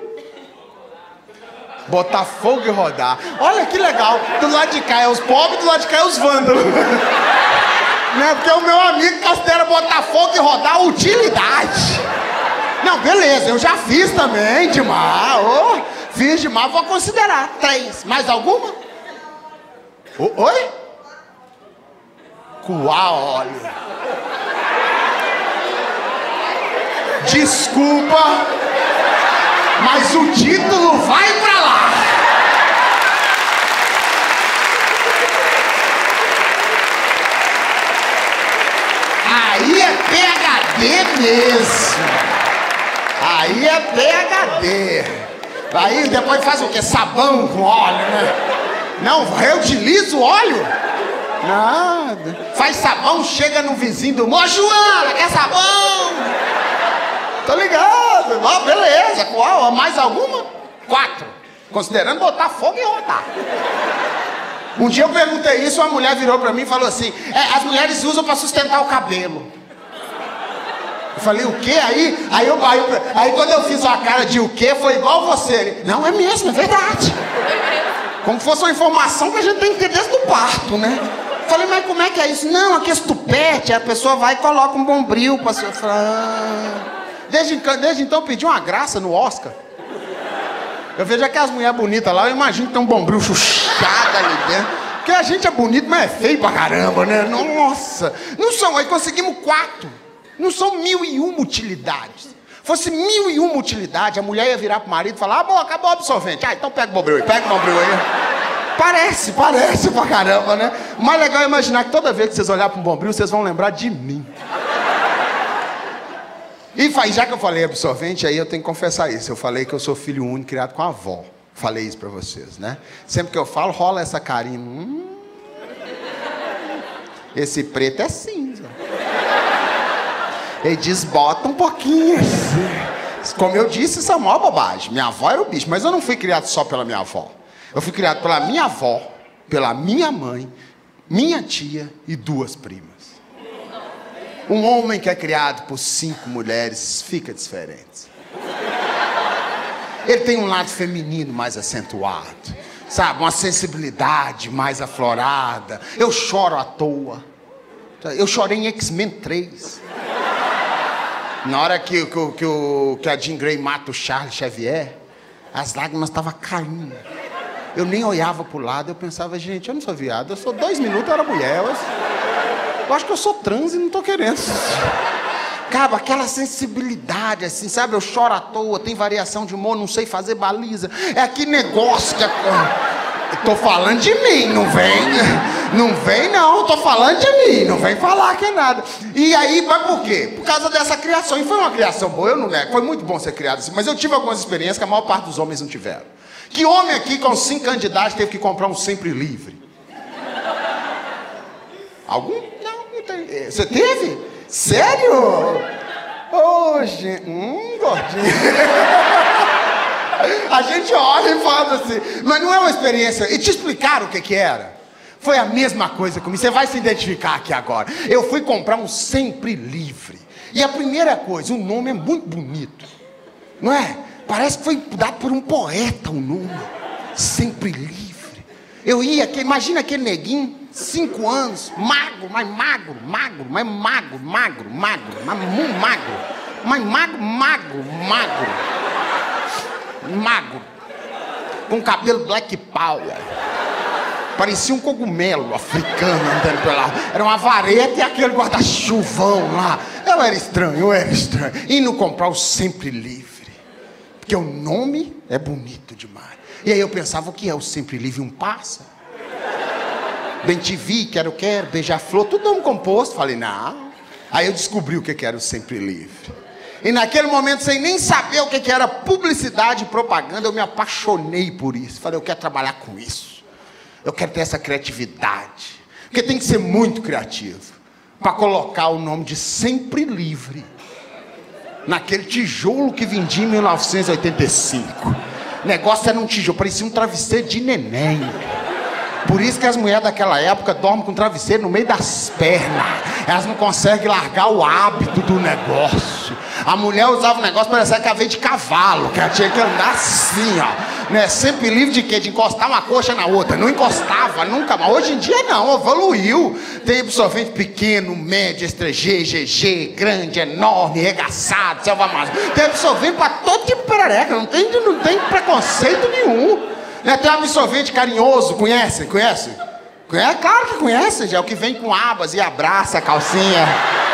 [SPEAKER 1] Botar fogo e rodar. Olha que legal. Do lado de cá é os pobres, do lado de cá é os vândalos. Né? Porque o meu amigo considera botar fogo e rodar utilidade. Não, beleza, eu já fiz também, demais. Oh, fiz demais, vou considerar. 3. Mais alguma? Oi? Coar óleo. Desculpa, mas o título vai pra lá. Aí é PhD mesmo. Aí é PhD. Aí depois faz o quê? Sabão com óleo, né? Não, reutiliza o óleo? Nada. Faz sabão, chega no vizinho do Mô Joana, quer sabão? Tô ligado. Ah, beleza. Qual? Mais alguma? 4. Considerando botar fogo e rodar. Um dia eu perguntei isso, uma mulher virou pra mim e falou assim: as mulheres usam pra sustentar o cabelo. Eu falei, o quê? Aí quando eu fiz uma cara de o quê, foi igual você. Ele, não, é mesmo, é verdade. Como se fosse uma informação que a gente tem que ter desde o parto, né? Eu falei, mas como é que é isso? Não, aqui esse tupete, a pessoa vai e coloca um bombril pra... Eu falei, Desde então eu pedi uma graça no Oscar. Eu vejo aquelas mulheres bonitas lá, eu imagino que tem um bombril chuchado ali dentro. Porque a gente é bonito, mas é feio pra caramba, né? Nossa! Não são, aí conseguimos 4. Não são 1001 utilidades. Fosse 1001 utilidades, a mulher ia virar pro marido e falar, ah, bom, acabou o absorvente. Ah, então pega o bombril aí, pega o bombril aí. Parece pra caramba, né? O mais legal é imaginar que toda vez que vocês olharem para um bombril, vocês vão lembrar de mim. E já que eu falei absorvente, aí eu tenho que confessar isso. Eu falei que eu sou filho único, criado com a avó. Falei isso pra vocês, né? Sempre que eu falo, rola essa carinha. Esse preto é cinza. Ele desbota um pouquinho assim. Como eu disse, isso é a maior bobagem. Minha avó era o bicho, mas eu não fui criado só pela minha avó. Eu fui criado pela minha avó, pela minha mãe, minha tia e 2 primas. Um homem que é criado por 5 mulheres fica diferente. Ele tem um lado feminino mais acentuado, sabe? Uma sensibilidade mais aflorada. Eu choro à toa. Eu chorei em X-Men 3. Na hora que a Jean Grey mata o Charles Xavier, as lágrimas estavam caindo. Eu nem olhava pro lado, eu pensava, gente, eu não sou viado, eu sou 2 minutos, eu era mulher. Eu acho que eu sou trans e não tô querendo. Cara, aquela sensibilidade, assim, sabe? Eu choro à toa, tem variação de humor, não sei fazer baliza. É aquele negócio que... Eu tô falando de mim, não vem não, tô falando de mim, não vem falar que é nada. E aí, mas por quê? Por causa dessa criação, e foi uma criação boa, eu não nego, foi muito bom ser criado assim, mas eu tive algumas experiências que a maior parte dos homens não tiveram. Que homem aqui com 5 anos de idade teve que comprar um Sempre Livre? Algum? Não tem. Você teve? Sério? Ô, gente, gordinho. A gente olha e fala assim, mas não é uma experiência. E te explicaram o que era? Foi a mesma coisa comigo. Você vai se identificar aqui agora. Eu fui comprar um Sempre Livre. E a primeira coisa, o nome é muito bonito. Não é? Parece que foi dado por um poeta o nome. Sempre Livre. Eu ia, imagina aquele neguinho, 5 anos, magro, mais magro, magro, mais magro, magro, magro, mais muito magro, mais magro, magro, magro, magro, com cabelo black power, parecia um cogumelo africano andando pela... Era uma vareta e aquele guarda-chuvão lá. Eu era estranho. Indo comprar o Sempre Livre, porque o nome é bonito demais. E aí eu pensava, o que é o Sempre Livre? Um pássaro? Bem-te-vi, quero, beija-flor, tudo nome composto. Falei, não. Aí eu descobri o que era o Sempre Livre. E naquele momento, sem nem saber o que era publicidade e propaganda, eu me apaixonei por isso. Falei, eu quero trabalhar com isso. Eu quero ter essa criatividade. Porque tem que ser muito criativo para colocar o nome de Sempre Livre naquele tijolo que vendia em 1985. O negócio era um tijolo, parecia um travesseiro de neném. Por isso que as mulheres daquela época dormem com travesseiro no meio das pernas. Elas não conseguem largar o hábito do negócio. A mulher usava o negócio, parecia que ela veio de cavalo, que ela tinha que andar assim, ó. Né? Sempre livre de quê? De encostar uma coxa na outra. Não encostava, nunca mais. Hoje em dia não, evoluiu. Tem absorvente pequeno, médio, extra G, GG, grande, enorme, regaçado, selva mágica. Tem absorvente para todo tipo de perereca, não tem preconceito nenhum. Né? Tem um absorvente carinhoso, conhece? Conhece? Conhece? Claro que conhece, já é o que vem com abas e abraça a calcinha.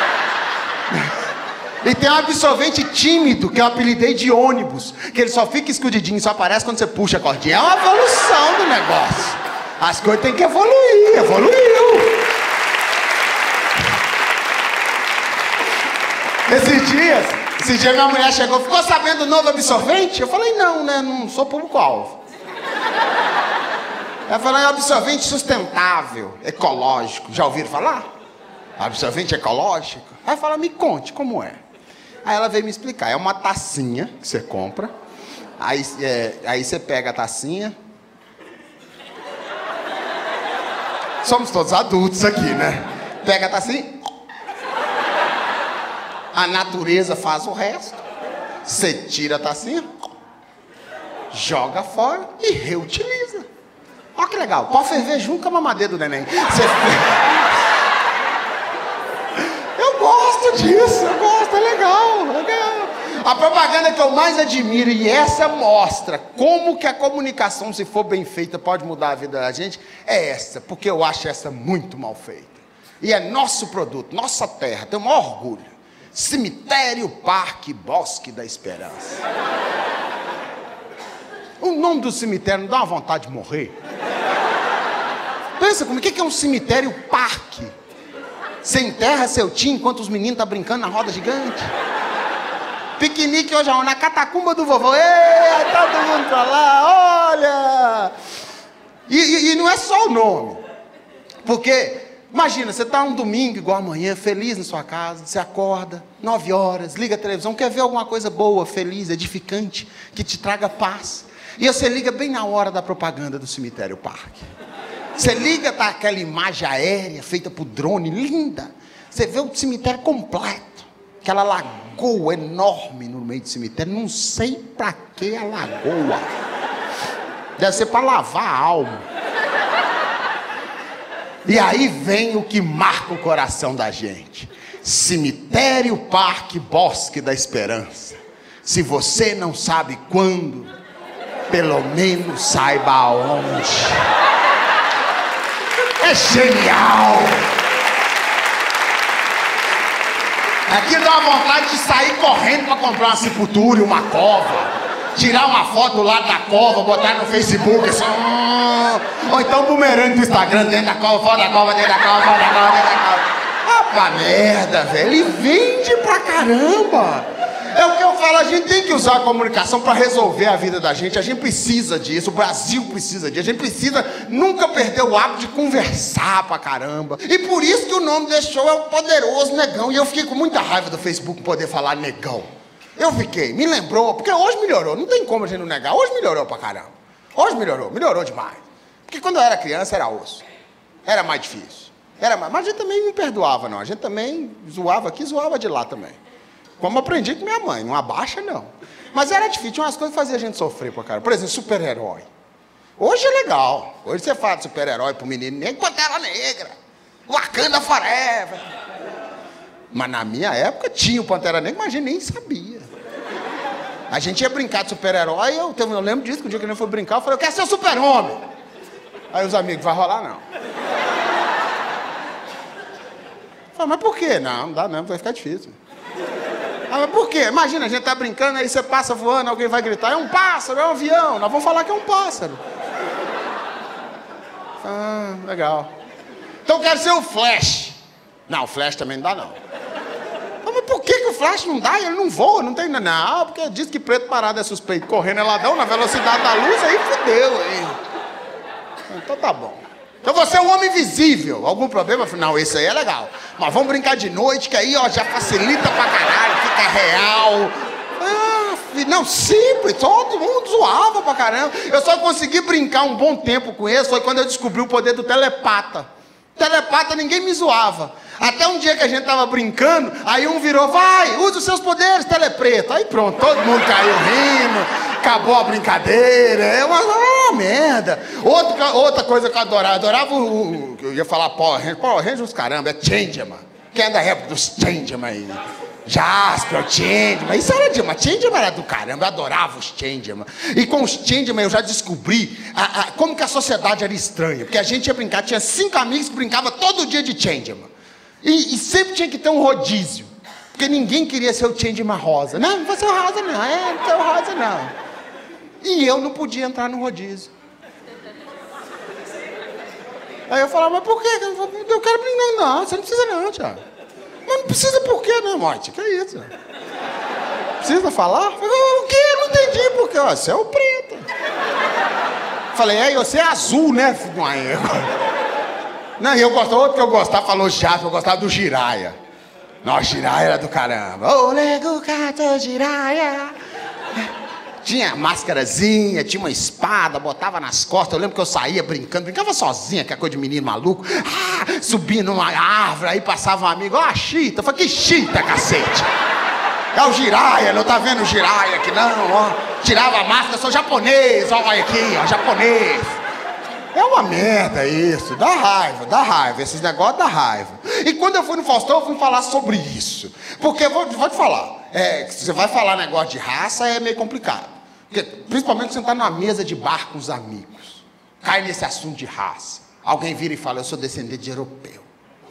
[SPEAKER 1] E tem um absorvente tímido, que eu apelidei de ônibus, que ele só fica escondidinho, só aparece quando você puxa a cordinha. É uma evolução do negócio. As coisas têm que evoluir, evoluiu. Esses dias minha mulher chegou, ficou sabendo do novo absorvente? Eu falei, não, né, não sou público-alvo. Ela falou, é um absorvente sustentável, ecológico. Já ouviram falar? Absorvente ecológico? Aí ela falou, me conte, como é? Aí ela veio me explicar. É uma tacinha que você compra. Aí você pega a tacinha. Somos todos adultos aqui, né? Pega a tacinha. A natureza faz o resto. Você tira a tacinha, joga fora e reutiliza. Olha que legal. Pode ferver junto com a mamadeira do neném. Eu gosto disso, eu gosto, é legal, legal. A propaganda que eu mais admiro, e essa mostra como que a comunicação, se for bem feita, pode mudar a vida da gente, é essa, porque eu acho essa muito mal feita. E é nosso produto, nossa terra, tem o maior orgulho. Cemitério, Parque, Bosque da Esperança. O nome do cemitério não dá uma vontade de morrer? Pensa comigo, o que é um cemitério parque? Você enterra seu tio enquanto os meninos estão brincando na roda gigante? Piquenique hoje na catacumba do vovô. Ei, todo mundo pra lá, olha! E não é só o nome. Porque, imagina, você está um domingo igual amanhã, feliz na sua casa, você acorda, 9 horas, liga a televisão, quer ver alguma coisa boa, feliz, edificante, que te traga paz. E você liga bem na hora da propaganda do Cemitério Parque. Você liga, tá aquela imagem aérea feita por drone, linda. Você vê o cemitério completo. Aquela lagoa enorme no meio do cemitério. Não sei pra que a lagoa. Deve ser para lavar a alma. E aí vem o que marca o coração da gente. Cemitério, Parque, Bosque da Esperança. Se você não sabe quando, pelo menos saiba aonde. É genial! Aqui dá uma vontade de sair correndo para comprar uma sepultura e uma cova. Tirar uma foto lá da cova, botar no Facebook assim, ou então bumerangue do Instagram, dentro da cova, fora da cova, dentro da cova, fora da cova, dentro da cova. Ah, pra merda, velho. Ele vende pra caramba. É o que eu falo, a gente tem que usar a comunicação para resolver a vida da gente. A gente precisa disso, o Brasil precisa disso. A gente precisa nunca perder o hábito de conversar pra caramba. E por isso que o nome desse show é o Poderoso Negão. E eu fiquei com muita raiva do Facebook poder falar negão. Eu fiquei, me lembrou, porque hoje melhorou. Não tem como a gente não negar, hoje melhorou pra caramba. Hoje melhorou demais. Porque quando eu era criança era osso. Era mais difícil. Mas a gente também não perdoava, não. A gente também zoava aqui, zoava de lá também. Como aprendi com minha mãe, não abaixa não. Mas era difícil, tinha umas coisas que faziam a gente sofrer pra cara. Por exemplo, super-herói. Hoje é legal. Hoje você fala de super-herói pro menino negro, Pantera Negra, Wakanda Forever. Mas na minha época tinha o Pantera Negra, mas a gente nem sabia. A gente ia brincar de super-herói, eu lembro disso, que um dia que a gente foi brincar, eu falei, eu quero ser o super-homem. Aí os amigos, vai rolar não. Eu falei, mas por quê? Não dá não, vai ficar difícil. Ah, mas por quê? Imagina, a gente tá brincando, aí você passa voando, alguém vai gritar, é um pássaro, é um avião. Nós vamos falar que é um pássaro. Ah, legal. Então eu quero ser o Flash. Não, o Flash também não dá, não. Ah, mas por que o Flash não dá? Ele não voa, não tem... Não, porque diz que preto parado é suspeito. Correndo é ladrão, na velocidade da luz, aí fudeu, aí. Então tá bom. Eu vou ser um homem invisível. Algum problema? Eu falei, não, esse aí é legal. Mas vamos brincar de noite, que aí, ó, já facilita pra caralho, fica real. Não, simples, todo mundo zoava pra caramba. Eu só consegui brincar um bom tempo com eles, foi quando eu descobri o poder do telepata. Telepata, ninguém me zoava. Até um dia que a gente tava brincando, aí um virou, vai, usa os seus poderes, telepreto. Aí pronto, todo mundo caiu rindo, acabou a brincadeira, é uma merda. Outra coisa que eu adorava eu ia falar Power Rangers os caramba, é Changeman. Quem é da época dos Changeman aí? Jasper, Changeman, isso era demais. Changeman era do caramba, eu adorava os Changeman. E com os Changeman eu já descobri como que a sociedade era estranha. Porque a gente ia brincar, tinha 5 amigos que brincavam todo dia de Changeman. E sempre tinha que ter um rodízio. Porque ninguém queria ser o Changeman rosa. Não vou ser o rosa não, não sou o rosa não. E eu não podia entrar no rodízio. Aí eu falava, mas por quê? Eu quero brincar. Não, você não precisa não, Thiago. Mas não precisa por quê, né, Morte? Que é isso? Precisa falar? O quê? Eu não entendi por quê. Você é o preto. Falei, você é azul, né, filho de uma égua? Não, e outro que eu gostava, falou Jasper, eu gostava do Jiraya. Nossa, Jiraya era do caramba. Ô, lego, cato, Jiraya. Tinha máscarazinha, tinha uma espada, botava nas costas. Eu lembro que eu saía brincava sozinha, que é coisa de menino maluco. Subia numa árvore, aí passava um amigo, ó, chita. Eu falei, que chita, cacete? É o Jiraya, não tá vendo o Jiraya aqui não, ó. Tirava a máscara, sou japonês, ó, olha aqui, ó, japonês. É uma merda isso, dá raiva, esses negócios dá raiva. E quando eu fui no Faustão, eu fui falar sobre isso. Porque, eu vou te falar, se você vai falar negócio de raça, é meio complicado. Porque, principalmente você está numa mesa de bar com os amigos. Cai nesse assunto de raça. Alguém vira e fala, eu sou descendente de europeu.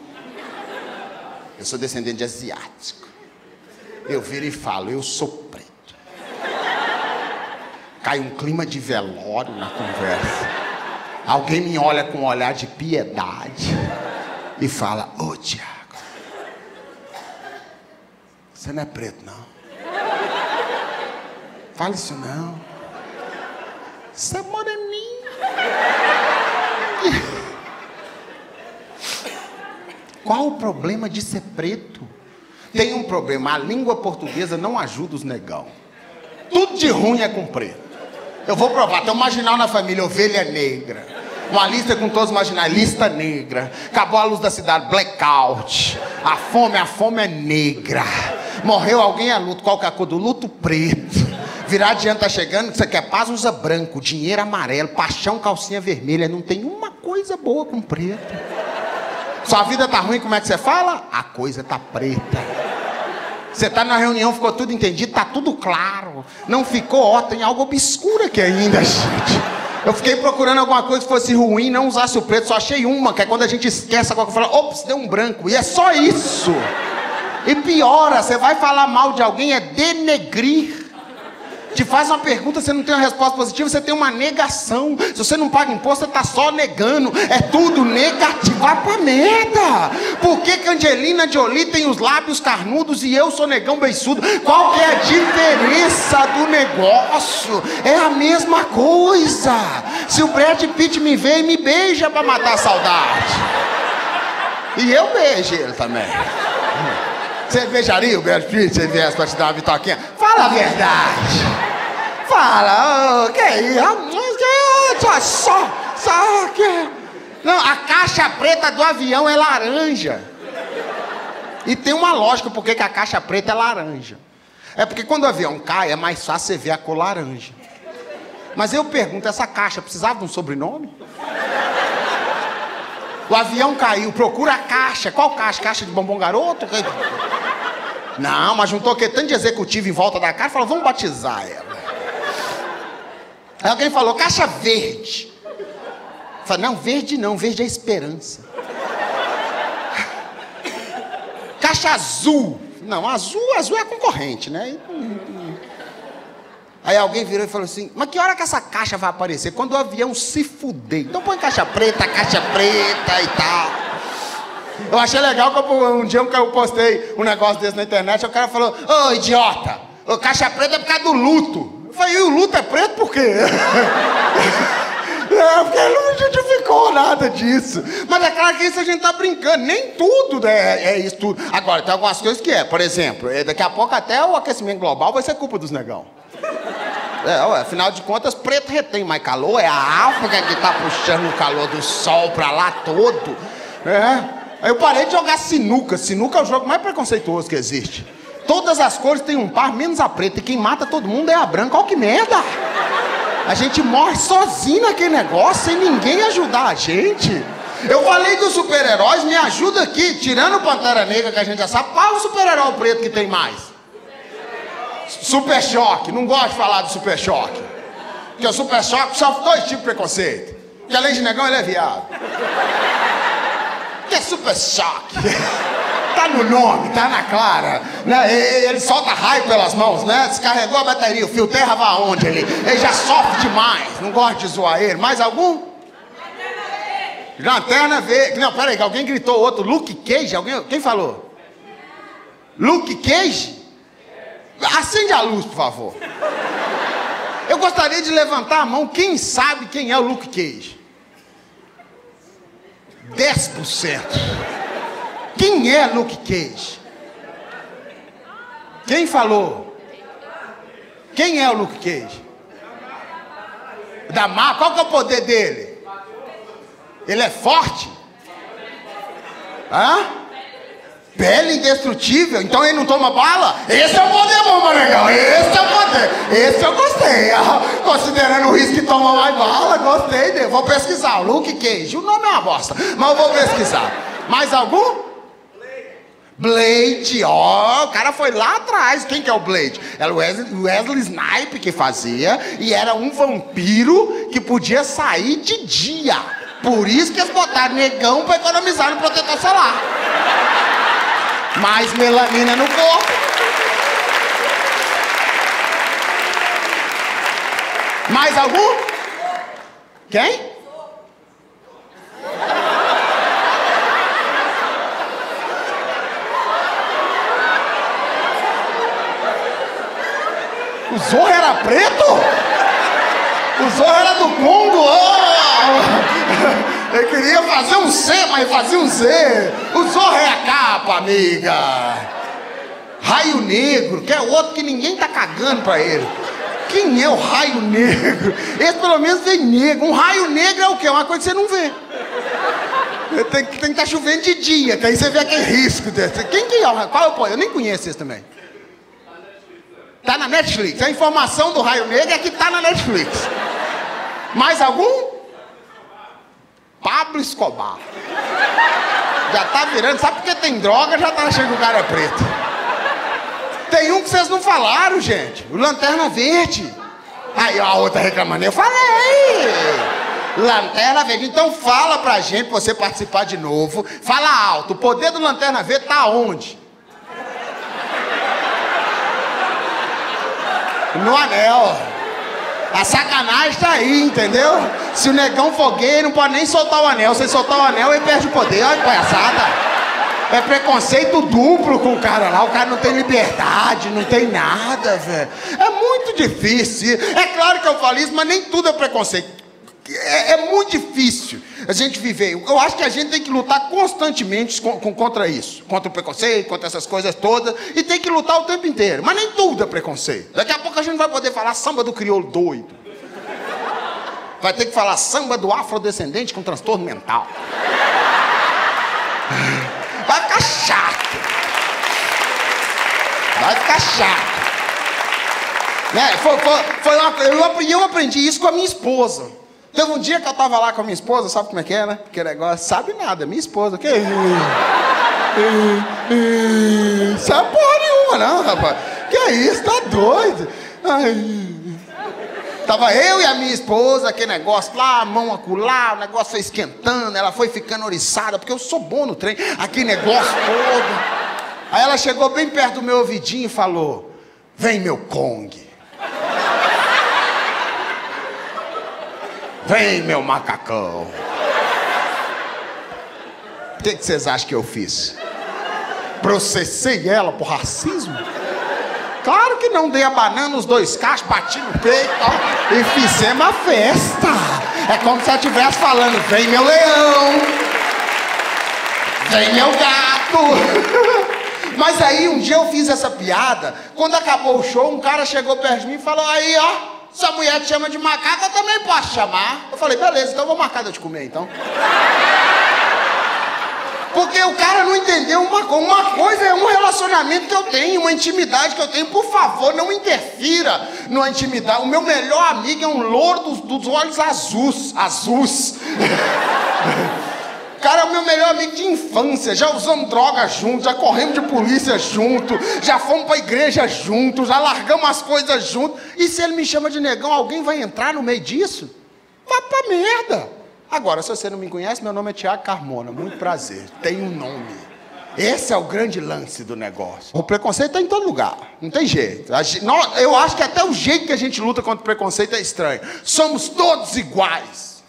[SPEAKER 1] Eu sou descendente de asiático. Eu viro e falo, eu sou preto. Cai um clima de velório na conversa. Alguém me olha com um olhar de piedade e fala, ô Tiago, você não é preto não. Fala isso não. Você é moreninho. Qual o problema de ser preto? Tem um problema, a língua portuguesa não ajuda os negão. Tudo de ruim é com preto. Eu vou provar, tem um marginal na família, ovelha negra. Uma lista com todos os marginais, lista negra. Acabou a luz da cidade, blackout. A fome é negra. Morreu alguém, é luto. Qual que é a cor do luto? Preto. Virar adiante, tá chegando, você quer paz, usa branco. Dinheiro amarelo, paixão, calcinha vermelha. Não tem uma coisa boa com preto. Sua vida tá ruim, como é que você fala? A coisa tá preta. Você tá na reunião, ficou tudo entendido, tá tudo claro. Não ficou, ó, tem algo obscuro aqui ainda, gente. Eu fiquei procurando alguma coisa que fosse ruim, não usasse o preto, só achei uma, que é quando a gente esquece agora, fala, ops, deu um branco. E é só isso. E piora, você vai falar mal de alguém, é denegrir. Te faz uma pergunta, você não tem uma resposta positiva, você tem uma negação. Se você não paga imposto, você tá só negando. É tudo negativo, vai pra merda. Por que que Angelina Jolie tem os lábios carnudos e eu sou negão beiçudo? Qual que é a diferença do negócio? É a mesma coisa. Se o Brad Pitt me vê e me beija pra matar a saudade. E eu beijo ele também. Você beijaria o Brad Pitt se ele viesse pra te dar uma bitoquinha? Fala a verdade. Fala, que é isso? Só que... Não, a caixa preta do avião é laranja. E tem uma lógica porque que a caixa preta é laranja. É porque quando o avião cai, é mais fácil você ver a cor laranja. Mas eu pergunto, essa caixa precisava de um sobrenome? O avião caiu, procura a caixa. Qual caixa? Caixa de bombom garoto? Não, mas juntou que tanto de executivo em volta da caixa, falou, vamos batizar ela. Aí alguém falou, caixa verde. Eu falei, não, verde não, verde é esperança. Caixa azul. Não, azul é a concorrente, né? Aí alguém virou e falou assim, mas que hora que essa caixa vai aparecer? Quando o avião se fuder. Então põe caixa preta e tal. Eu achei legal que um dia eu postei um negócio desse na internet, e o cara falou, ô idiota, caixa preta é por causa do luto. Eu falei, e o luto é preto por quê? Porque ele não justificou nada disso. Mas é claro que isso a gente tá brincando. Nem tudo é isso tudo. Agora, tem algumas coisas que por exemplo, daqui a pouco até o aquecimento global vai ser culpa dos negão. Afinal de contas, preto retém mais calor. É a África que tá puxando o calor do sol pra lá todo. Aí eu parei de jogar sinuca. Sinuca é o jogo mais preconceituoso que existe. Todas as cores têm um par, menos a preta. E quem mata todo mundo é a branca. Olha que merda! A gente morre sozinho naquele negócio, sem ninguém ajudar a gente. Eu falei dos super-heróis, me ajuda aqui. Tirando o Pantera Negra, que a gente já sabe, qual é o super-herói preto que tem mais? Super Choque. Não gosto de falar do Super Choque. Porque o Super Choque sofre 2 tipos de preconceito. Porque além de negão, ele é viado. Que é Super Choque? Tá no nome, tá na clara, né? Ele solta raio pelas mãos, né? Descarregou a bateria, o fio terra vai aonde ele já sofre demais, não gosto de zoar ele. Mais algum? Lanterna Verde. Não, peraí, alguém gritou outro. Luke Cage? Quem falou? Luke Cage? Acende a luz, por favor. Eu gostaria de levantar a mão, quem sabe quem é o Luke Cage? 10%. Quem é Luke Cage? Quem falou? Quem é o Luke Cage? Da Marvel. Qual que é o poder dele? Ele é forte? Pele indestrutível? Então ele não toma bala? Esse é o poder bom, Manegão. Esse é o poder. Esse eu gostei. Considerando o risco que toma mais bala, gostei dele. Vou pesquisar. Luke Cage. O nome é uma bosta, mas eu vou pesquisar. Mais algum? Blade, o cara foi lá atrás. Quem que é o Blade? Era o Wesley Snipes que fazia. E era um vampiro que podia sair de dia. Por isso que eles botaram negão pra economizar no protetor solar. Mais melanina no corpo. Mais algum? Quem? O Zorro era preto? O Zorro era do Congo? Eu queria fazer um C, mas fazia um Z. O Zorro é a capa, amiga. Raio Negro, que é outro que ninguém tá cagando pra ele. Quem é o Raio Negro? Esse pelo menos tem negro. Um raio negro é o quê? Uma coisa que você não vê. Tem que estar chovendo de dia, que aí você vê aquele risco desse. Quem que é? Qual é o poder? Eu nem conheço esse também. Tá na Netflix. A informação do Raio Negro é que tá na Netflix. Mais algum? Pablo Escobar. Já tá virando. Sabe porque tem droga, já tá achando que o cara é preto. Tem um que vocês não falaram, gente. O Lanterna Verde. Aí a outra reclamando. Eu falei. Lanterna Verde. Então fala pra gente, pra você participar de novo. Fala alto. O poder do Lanterna Verde tá onde? No anel. A sacanagem tá aí, entendeu? Se o negão for gay, não pode nem soltar o anel. Se ele soltar o anel, ele perde o poder. Olha que palhaçada. É preconceito duplo com o cara lá. O cara não tem liberdade, não tem nada, velho. É muito difícil. É claro que eu falo isso, mas nem tudo é preconceito. É muito difícil a gente viver. Eu acho que a gente tem que lutar constantemente contra isso. Contra o preconceito, contra essas coisas todas. E tem que lutar o tempo inteiro. Mas nem tudo é preconceito. Daqui a pouco a gente vai poder falar samba do crioulo doido. Vai ter que falar samba do afrodescendente com transtorno mental. Vai ficar chato. Vai ficar chato. Né? Eu aprendi isso com a minha esposa. Teve um dia que eu tava lá com a minha esposa, sabe como é que é, né? Que negócio, sabe nada, minha esposa, que sabe porra nenhuma não, rapaz. Que isso, tá doido? Tava eu e a minha esposa, aquele negócio lá, a mão acolá, o negócio foi esquentando, ela foi ficando oriçada, porque eu sou bom no trem, aquele negócio todo. Aí ela chegou bem perto do meu ouvidinho e falou, vem meu Kong. Vem, meu macacão. O que vocês acham que eu fiz? Processei ela por racismo? Claro que não, dei a banana, os 2 cachos, bati no peito e fizemos a festa. É como se ela estivesse falando, vem meu leão, vem meu gato. Mas aí um dia eu fiz essa piada, quando acabou o show, um cara chegou perto de mim e falou, aí ó, se a mulher te chama de macaco, eu também posso chamar. Eu falei, beleza, então eu vou marcar de eu te comer então. Porque o cara não entendeu uma coisa é um relacionamento que eu tenho, uma intimidade que eu tenho. Por favor, não interfira na intimidade. O meu melhor amigo é um louro dos olhos azuis. Cara, é o meu melhor amigo de infância. Já usamos droga junto, já corremos de polícia junto, já fomos pra igreja juntos, já largamos as coisas juntos. E se ele me chama de negão, alguém vai entrar no meio disso? Vá pra merda. Agora, se você não me conhece, meu nome é Thiago Carmona. Muito prazer. Tenho um nome. Esse é o grande lance do negócio. O preconceito está em todo lugar. Não tem jeito. Eu acho que até o jeito que a gente luta contra o preconceito é estranho. Somos todos iguais.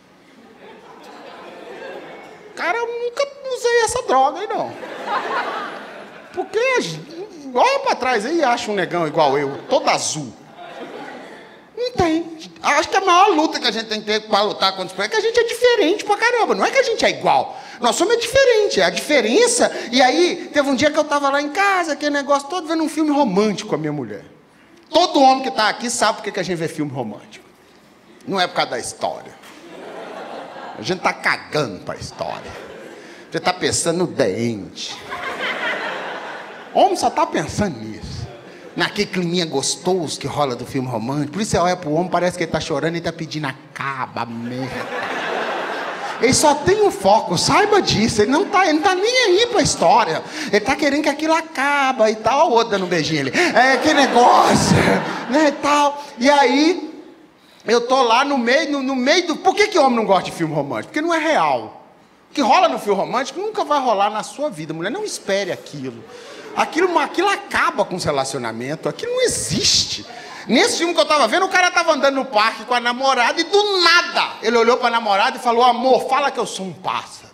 [SPEAKER 1] Cara, eu nunca usei essa droga aí, não. Porque olha pra trás aí e acha um negão igual eu, todo azul. Não tem. Acho que a maior luta que a gente tem que ter para lutar contra os preconceitos é que a gente é diferente pra caramba. Não é que a gente é igual. Nós somos diferentes. É a diferença. E aí, teve um dia que eu tava lá em casa, aquele negócio todo, vendo um filme romântico com a minha mulher. Todo homem que tá aqui sabe por que a gente vê filme romântico. Não é por causa da história. A gente tá cagando pra história. Você tá pensando no dente. Homem só tá pensando nisso. Naquele climinha gostoso que rola do filme romântico. Por isso você olha pro homem, parece que ele tá chorando e tá pedindo acaba, merda. Ele só tem um foco, saiba disso. Ele não tá nem aí pra história. Ele tá querendo que aquilo acaba e tal. O outro dando um beijinho ali. É, que negócio, né, e tal. E aí, eu tô lá no meio do... Por que homem não gosta de filme romântico? Porque não é real. O que rola no filme romântico nunca vai rolar na sua vida. Mulher, não espere aquilo. Aquilo acaba com os relacionamentos, aquilo não existe. Nesse filme que eu tava vendo, o cara tava andando no parque com a namorada e do nada ele olhou pra namorada e falou, amor, fala que eu sou um pássaro.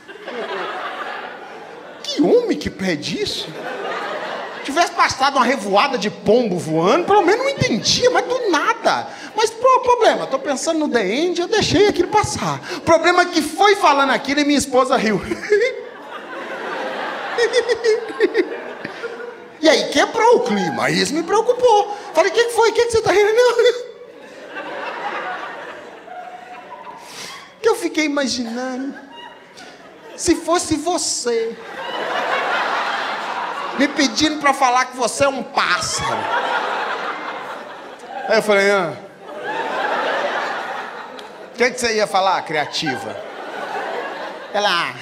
[SPEAKER 1] Que homem que pede isso? Se tivesse passado uma revoada de pombo voando, pelo menos não entendia, mas do nada. Mas problema, tô pensando no The End, eu deixei aquilo passar. O problema é que foi falando aquilo e minha esposa riu. E aí quebrou o clima, aí isso me preocupou. Falei, o que foi? O que você tá rindo? Que eu fiquei imaginando. Se fosse você me pedindo pra falar que você é um pássaro. Aí eu falei, o que você ia falar, criativa? Ela,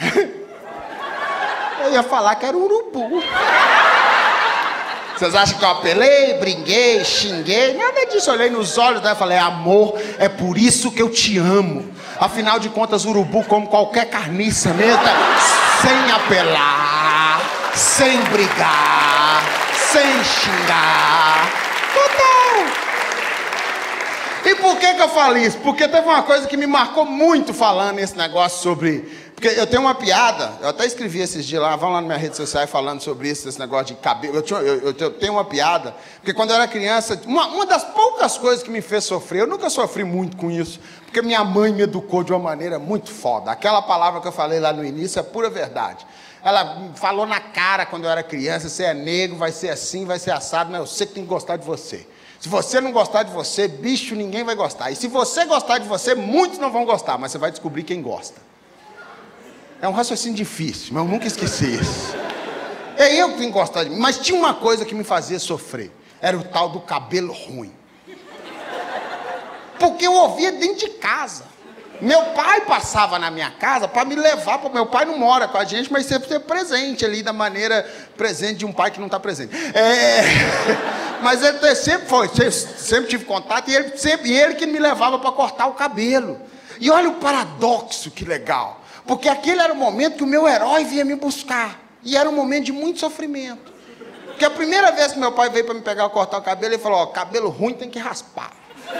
[SPEAKER 1] eu ia falar que era um urubu. Vocês acham que eu apelei, brinquei, xinguei? Nada disso. Eu olhei nos olhos dela e falei, amor, é por isso que eu te amo. Afinal de contas, urubu, como qualquer carniça mesmo, sem apelar, sem brigar, sem xingar. Total. E por que eu falo isso? Porque teve uma coisa que me marcou muito falando esse negócio sobre... Porque eu tenho uma piada, eu até escrevi esses dias lá, vão lá na minha rede social falando sobre isso, esse negócio de cabelo. Eu tenho uma piada, porque quando eu era criança, uma das poucas coisas que me fez sofrer, eu nunca sofri muito com isso, porque minha mãe me educou de uma maneira muito foda. Aquela palavra que eu falei lá no início é pura verdade. Ela falou na cara quando eu era criança, você é negro, vai ser assim, vai ser assado, mas eu sei que tem que gostar de você. Se você não gostar de você, bicho, ninguém vai gostar. E se você gostar de você, muitos não vão gostar, mas você vai descobrir quem gosta. É um raciocínio difícil, mas eu nunca esqueci isso. É eu que tenho que gostar de mim. Mas tinha uma coisa que me fazia sofrer. Era o tal do cabelo ruim. Porque eu ouvia dentro de casa. Meu pai passava na minha casa para me levar. Meu pai não mora com a gente, mas sempre ser presente ali, da maneira presente de um pai que não está presente. Mas ele sempre tive contato, e ele que me levava para cortar o cabelo. E olha o paradoxo, que legal. Porque aquele era o momento que o meu herói vinha me buscar. E era um momento de muito sofrimento. Porque a primeira vez que meu pai veio para me pegar e cortar o cabelo, ele falou, ó, cabelo ruim tem que raspar.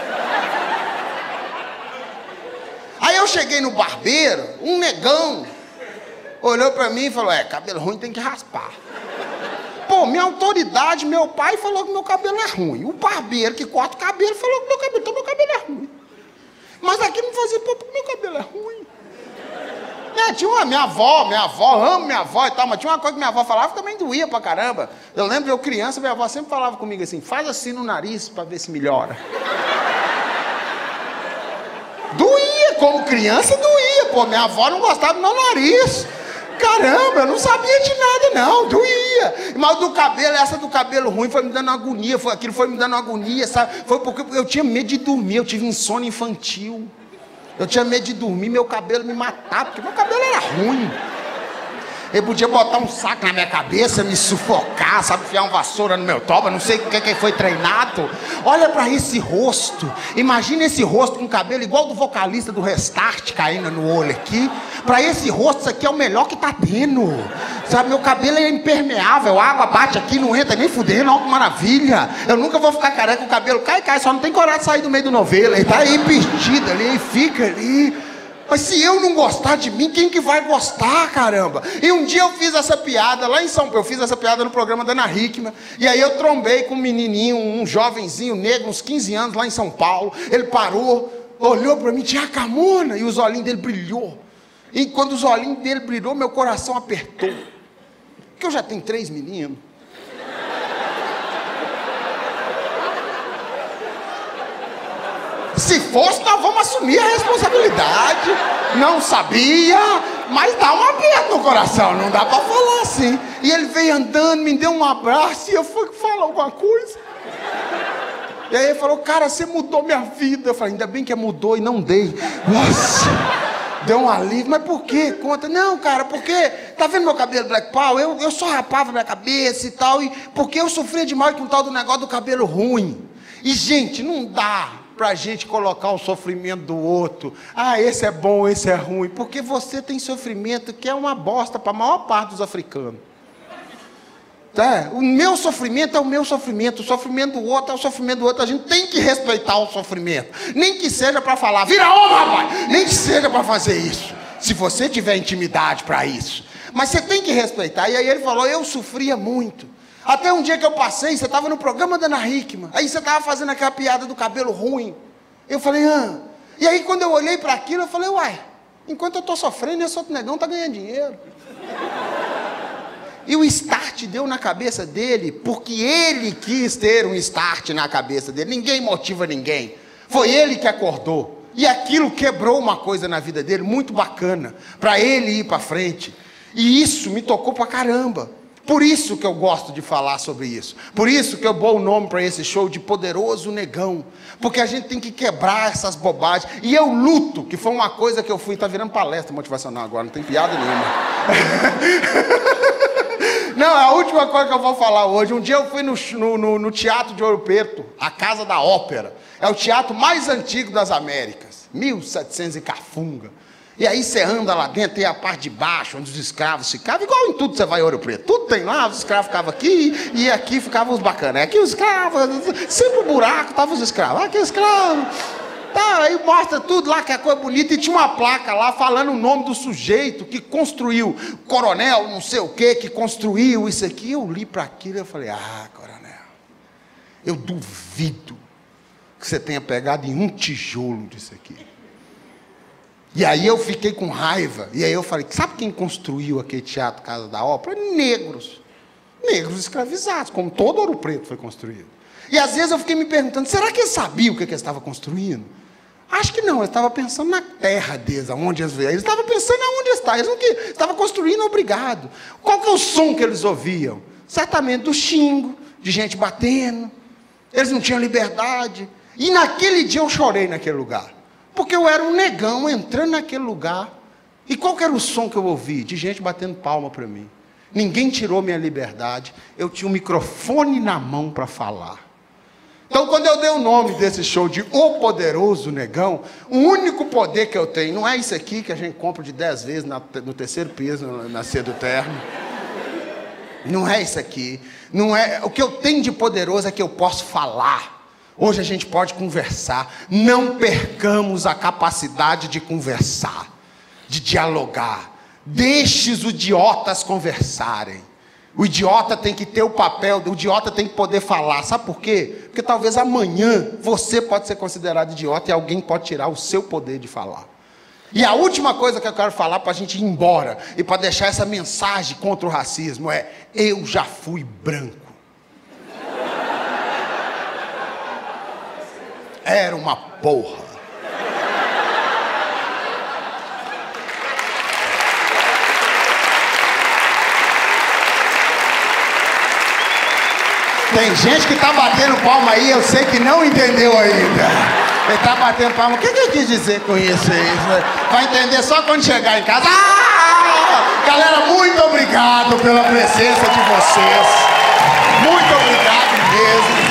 [SPEAKER 1] Aí eu cheguei no barbeiro, um negão, olhou para mim e falou, cabelo ruim tem que raspar. Pô, minha autoridade, meu pai falou que meu cabelo é ruim. O barbeiro que corta o cabelo falou que meu cabelo é ruim. Mas aqui me fazia, pô, meu cabelo é ruim. Tinha uma, minha avó, amo minha avó e tal, mas tinha uma coisa que minha avó falava que também doía pra caramba. Eu lembro de eu criança, minha avó sempre falava comigo assim, faz assim no nariz pra ver se melhora. Doía, como criança doía, pô, minha avó não gostava do meu nariz. Caramba, eu não sabia de nada não, doía. Mas do cabelo, essa do cabelo ruim foi me dando agonia, aquilo foi me dando agonia, sabe? Foi porque eu tinha medo de dormir, eu tive insônia infantil. Eu tinha medo de dormir, meu cabelo me matar, porque meu cabelo era ruim. Ele podia botar um saco na minha cabeça, me sufocar, sabe, enfiar uma vassoura no meu toba, não sei o que foi treinado. Olha pra esse rosto, imagina esse rosto com cabelo igual do vocalista do Restart caindo no olho aqui. Pra esse rosto, isso aqui é o melhor que tá tendo. Sabe, meu cabelo é impermeável, a água bate aqui, não entra nem fudendo, olha que maravilha. Eu nunca vou ficar careca, o cabelo cai, só não tem coragem de sair do meio do novelo. Ele tá aí perdido ali, ele fica ali. Mas se eu não gostar de mim, quem que vai gostar, caramba? E um dia eu fiz essa piada lá em São Paulo, eu fiz essa piada no programa da Ana Hickman, e aí eu trombei com um menininho, um jovenzinho negro, uns 15 anos, lá em São Paulo. Ele parou, olhou pra mim, tinha Camona, e os olhinhos dele brilhou. E quando os olhinhos dele brilhou, meu coração apertou. Porque eu já tenho 3 meninos. Se fosse, nós vamos assumir a responsabilidade. Não sabia, mas dá um aperto no coração, não dá pra falar assim. E ele veio andando, me deu um abraço e eu fui falar alguma coisa. E aí ele falou, cara, você mudou minha vida. Eu falei, ainda bem que mudou e não dei. Nossa, deu um alívio. Mas por quê? Conta. Não, cara, porque, tá vendo meu cabelo Black Power? Eu só rapava minha cabeça e tal, e porque eu sofria demais com o tal do negócio do cabelo ruim. E, gente, não dá pra gente colocar o sofrimento do outro. Ah, esse é bom, esse é ruim. Porque você tem sofrimento que é uma bosta para a maior parte dos africanos. Tá? O meu sofrimento é o meu sofrimento. O sofrimento do outro é o sofrimento do outro. A gente tem que respeitar o sofrimento. Nem que seja para falar, vira homem, rapaz! Nem que seja para fazer isso. Se você tiver intimidade para isso. Mas você tem que respeitar. E aí ele falou, eu sofria muito. Até um dia que eu passei, você estava no programa da Ana Hickman, aí você estava fazendo aquela piada do cabelo ruim. Eu falei, E aí quando eu olhei para aquilo, eu falei, uai, enquanto eu estou sofrendo, esse outro negão está ganhando dinheiro. E o start deu na cabeça dele, porque ele quis ter um start na cabeça dele. Ninguém motiva ninguém. Foi ele que acordou. E aquilo quebrou uma coisa na vida dele, muito bacana, para ele ir para frente. E isso me tocou pra caramba. Por isso que eu gosto de falar sobre isso. Por isso que eu dou o nome para esse show de Poderoso Negão. Porque a gente tem que quebrar essas bobagens. E eu luto, que foi uma coisa que eu fui... Tá virando palestra motivacional agora, não tem piada nenhuma. Não, é a última coisa que eu vou falar hoje. Um dia eu fui no Teatro de Ouro Preto, a Casa da Ópera. É o teatro mais antigo das Américas. 1700 e cafunga. E aí você anda lá dentro, tem a parte de baixo, onde os escravos ficavam, igual em tudo você vai em Ouro Preto. Tudo tem lá, os escravos ficavam aqui, e aqui ficavam os bacanas. Aqui os escravos, sempre o buraco, estavam os escravos. Aqui os escravos. Tá, aí mostra tudo lá, que é coisa bonita, e tinha uma placa lá falando o nome do sujeito que construiu, coronel, não sei o que construiu isso aqui. Eu li para aquilo e eu falei, coronel, eu duvido que você tenha pegado em um tijolo disso aqui. E aí eu fiquei com raiva, e aí eu falei, sabe quem construiu aquele teatro Casa da Ópera? Negros. Negros escravizados, como todo Ouro Preto foi construído. E às vezes eu fiquei me perguntando, será que eles sabiam o que eles estavam construindo? Acho que não, eles estavam pensando na terra deles, aonde eles veio. Eles estavam pensando aonde está, eles não estavam construindo obrigado. Qual que é o som que eles ouviam? Certamente do xingo, de gente batendo. Eles não tinham liberdade. E naquele dia eu chorei naquele lugar. Porque eu era um negão entrando naquele lugar. E qual que era o som que eu ouvi? De gente batendo palma para mim. Ninguém tirou minha liberdade. Eu tinha um microfone na mão para falar. Então, quando eu dei o nome desse show de O Poderoso Negão, o único poder que eu tenho, não é isso aqui que a gente compra de 10 vezes no terceiro piso, na Cedo Terno. Não é isso aqui. Não é, o que eu tenho de poderoso é que eu posso falar. Hoje a gente pode conversar. Não percamos a capacidade de conversar, de dialogar. Deixe os idiotas conversarem. O idiota tem que ter o papel, o idiota tem que poder falar. Sabe por quê? Porque talvez amanhã você pode ser considerado idiota e alguém pode tirar o seu poder de falar. E a última coisa que eu quero falar para a gente ir embora e para deixar essa mensagem contra o racismo é: eu já fui branco. Era uma porra. Tem gente que tá batendo palma aí, eu sei que não entendeu ainda. Ele tá batendo palma. O que eu quis dizer com isso aí? Vai entender só quando chegar em casa. Galera, muito obrigado pela presença de vocês. Muito obrigado mesmo.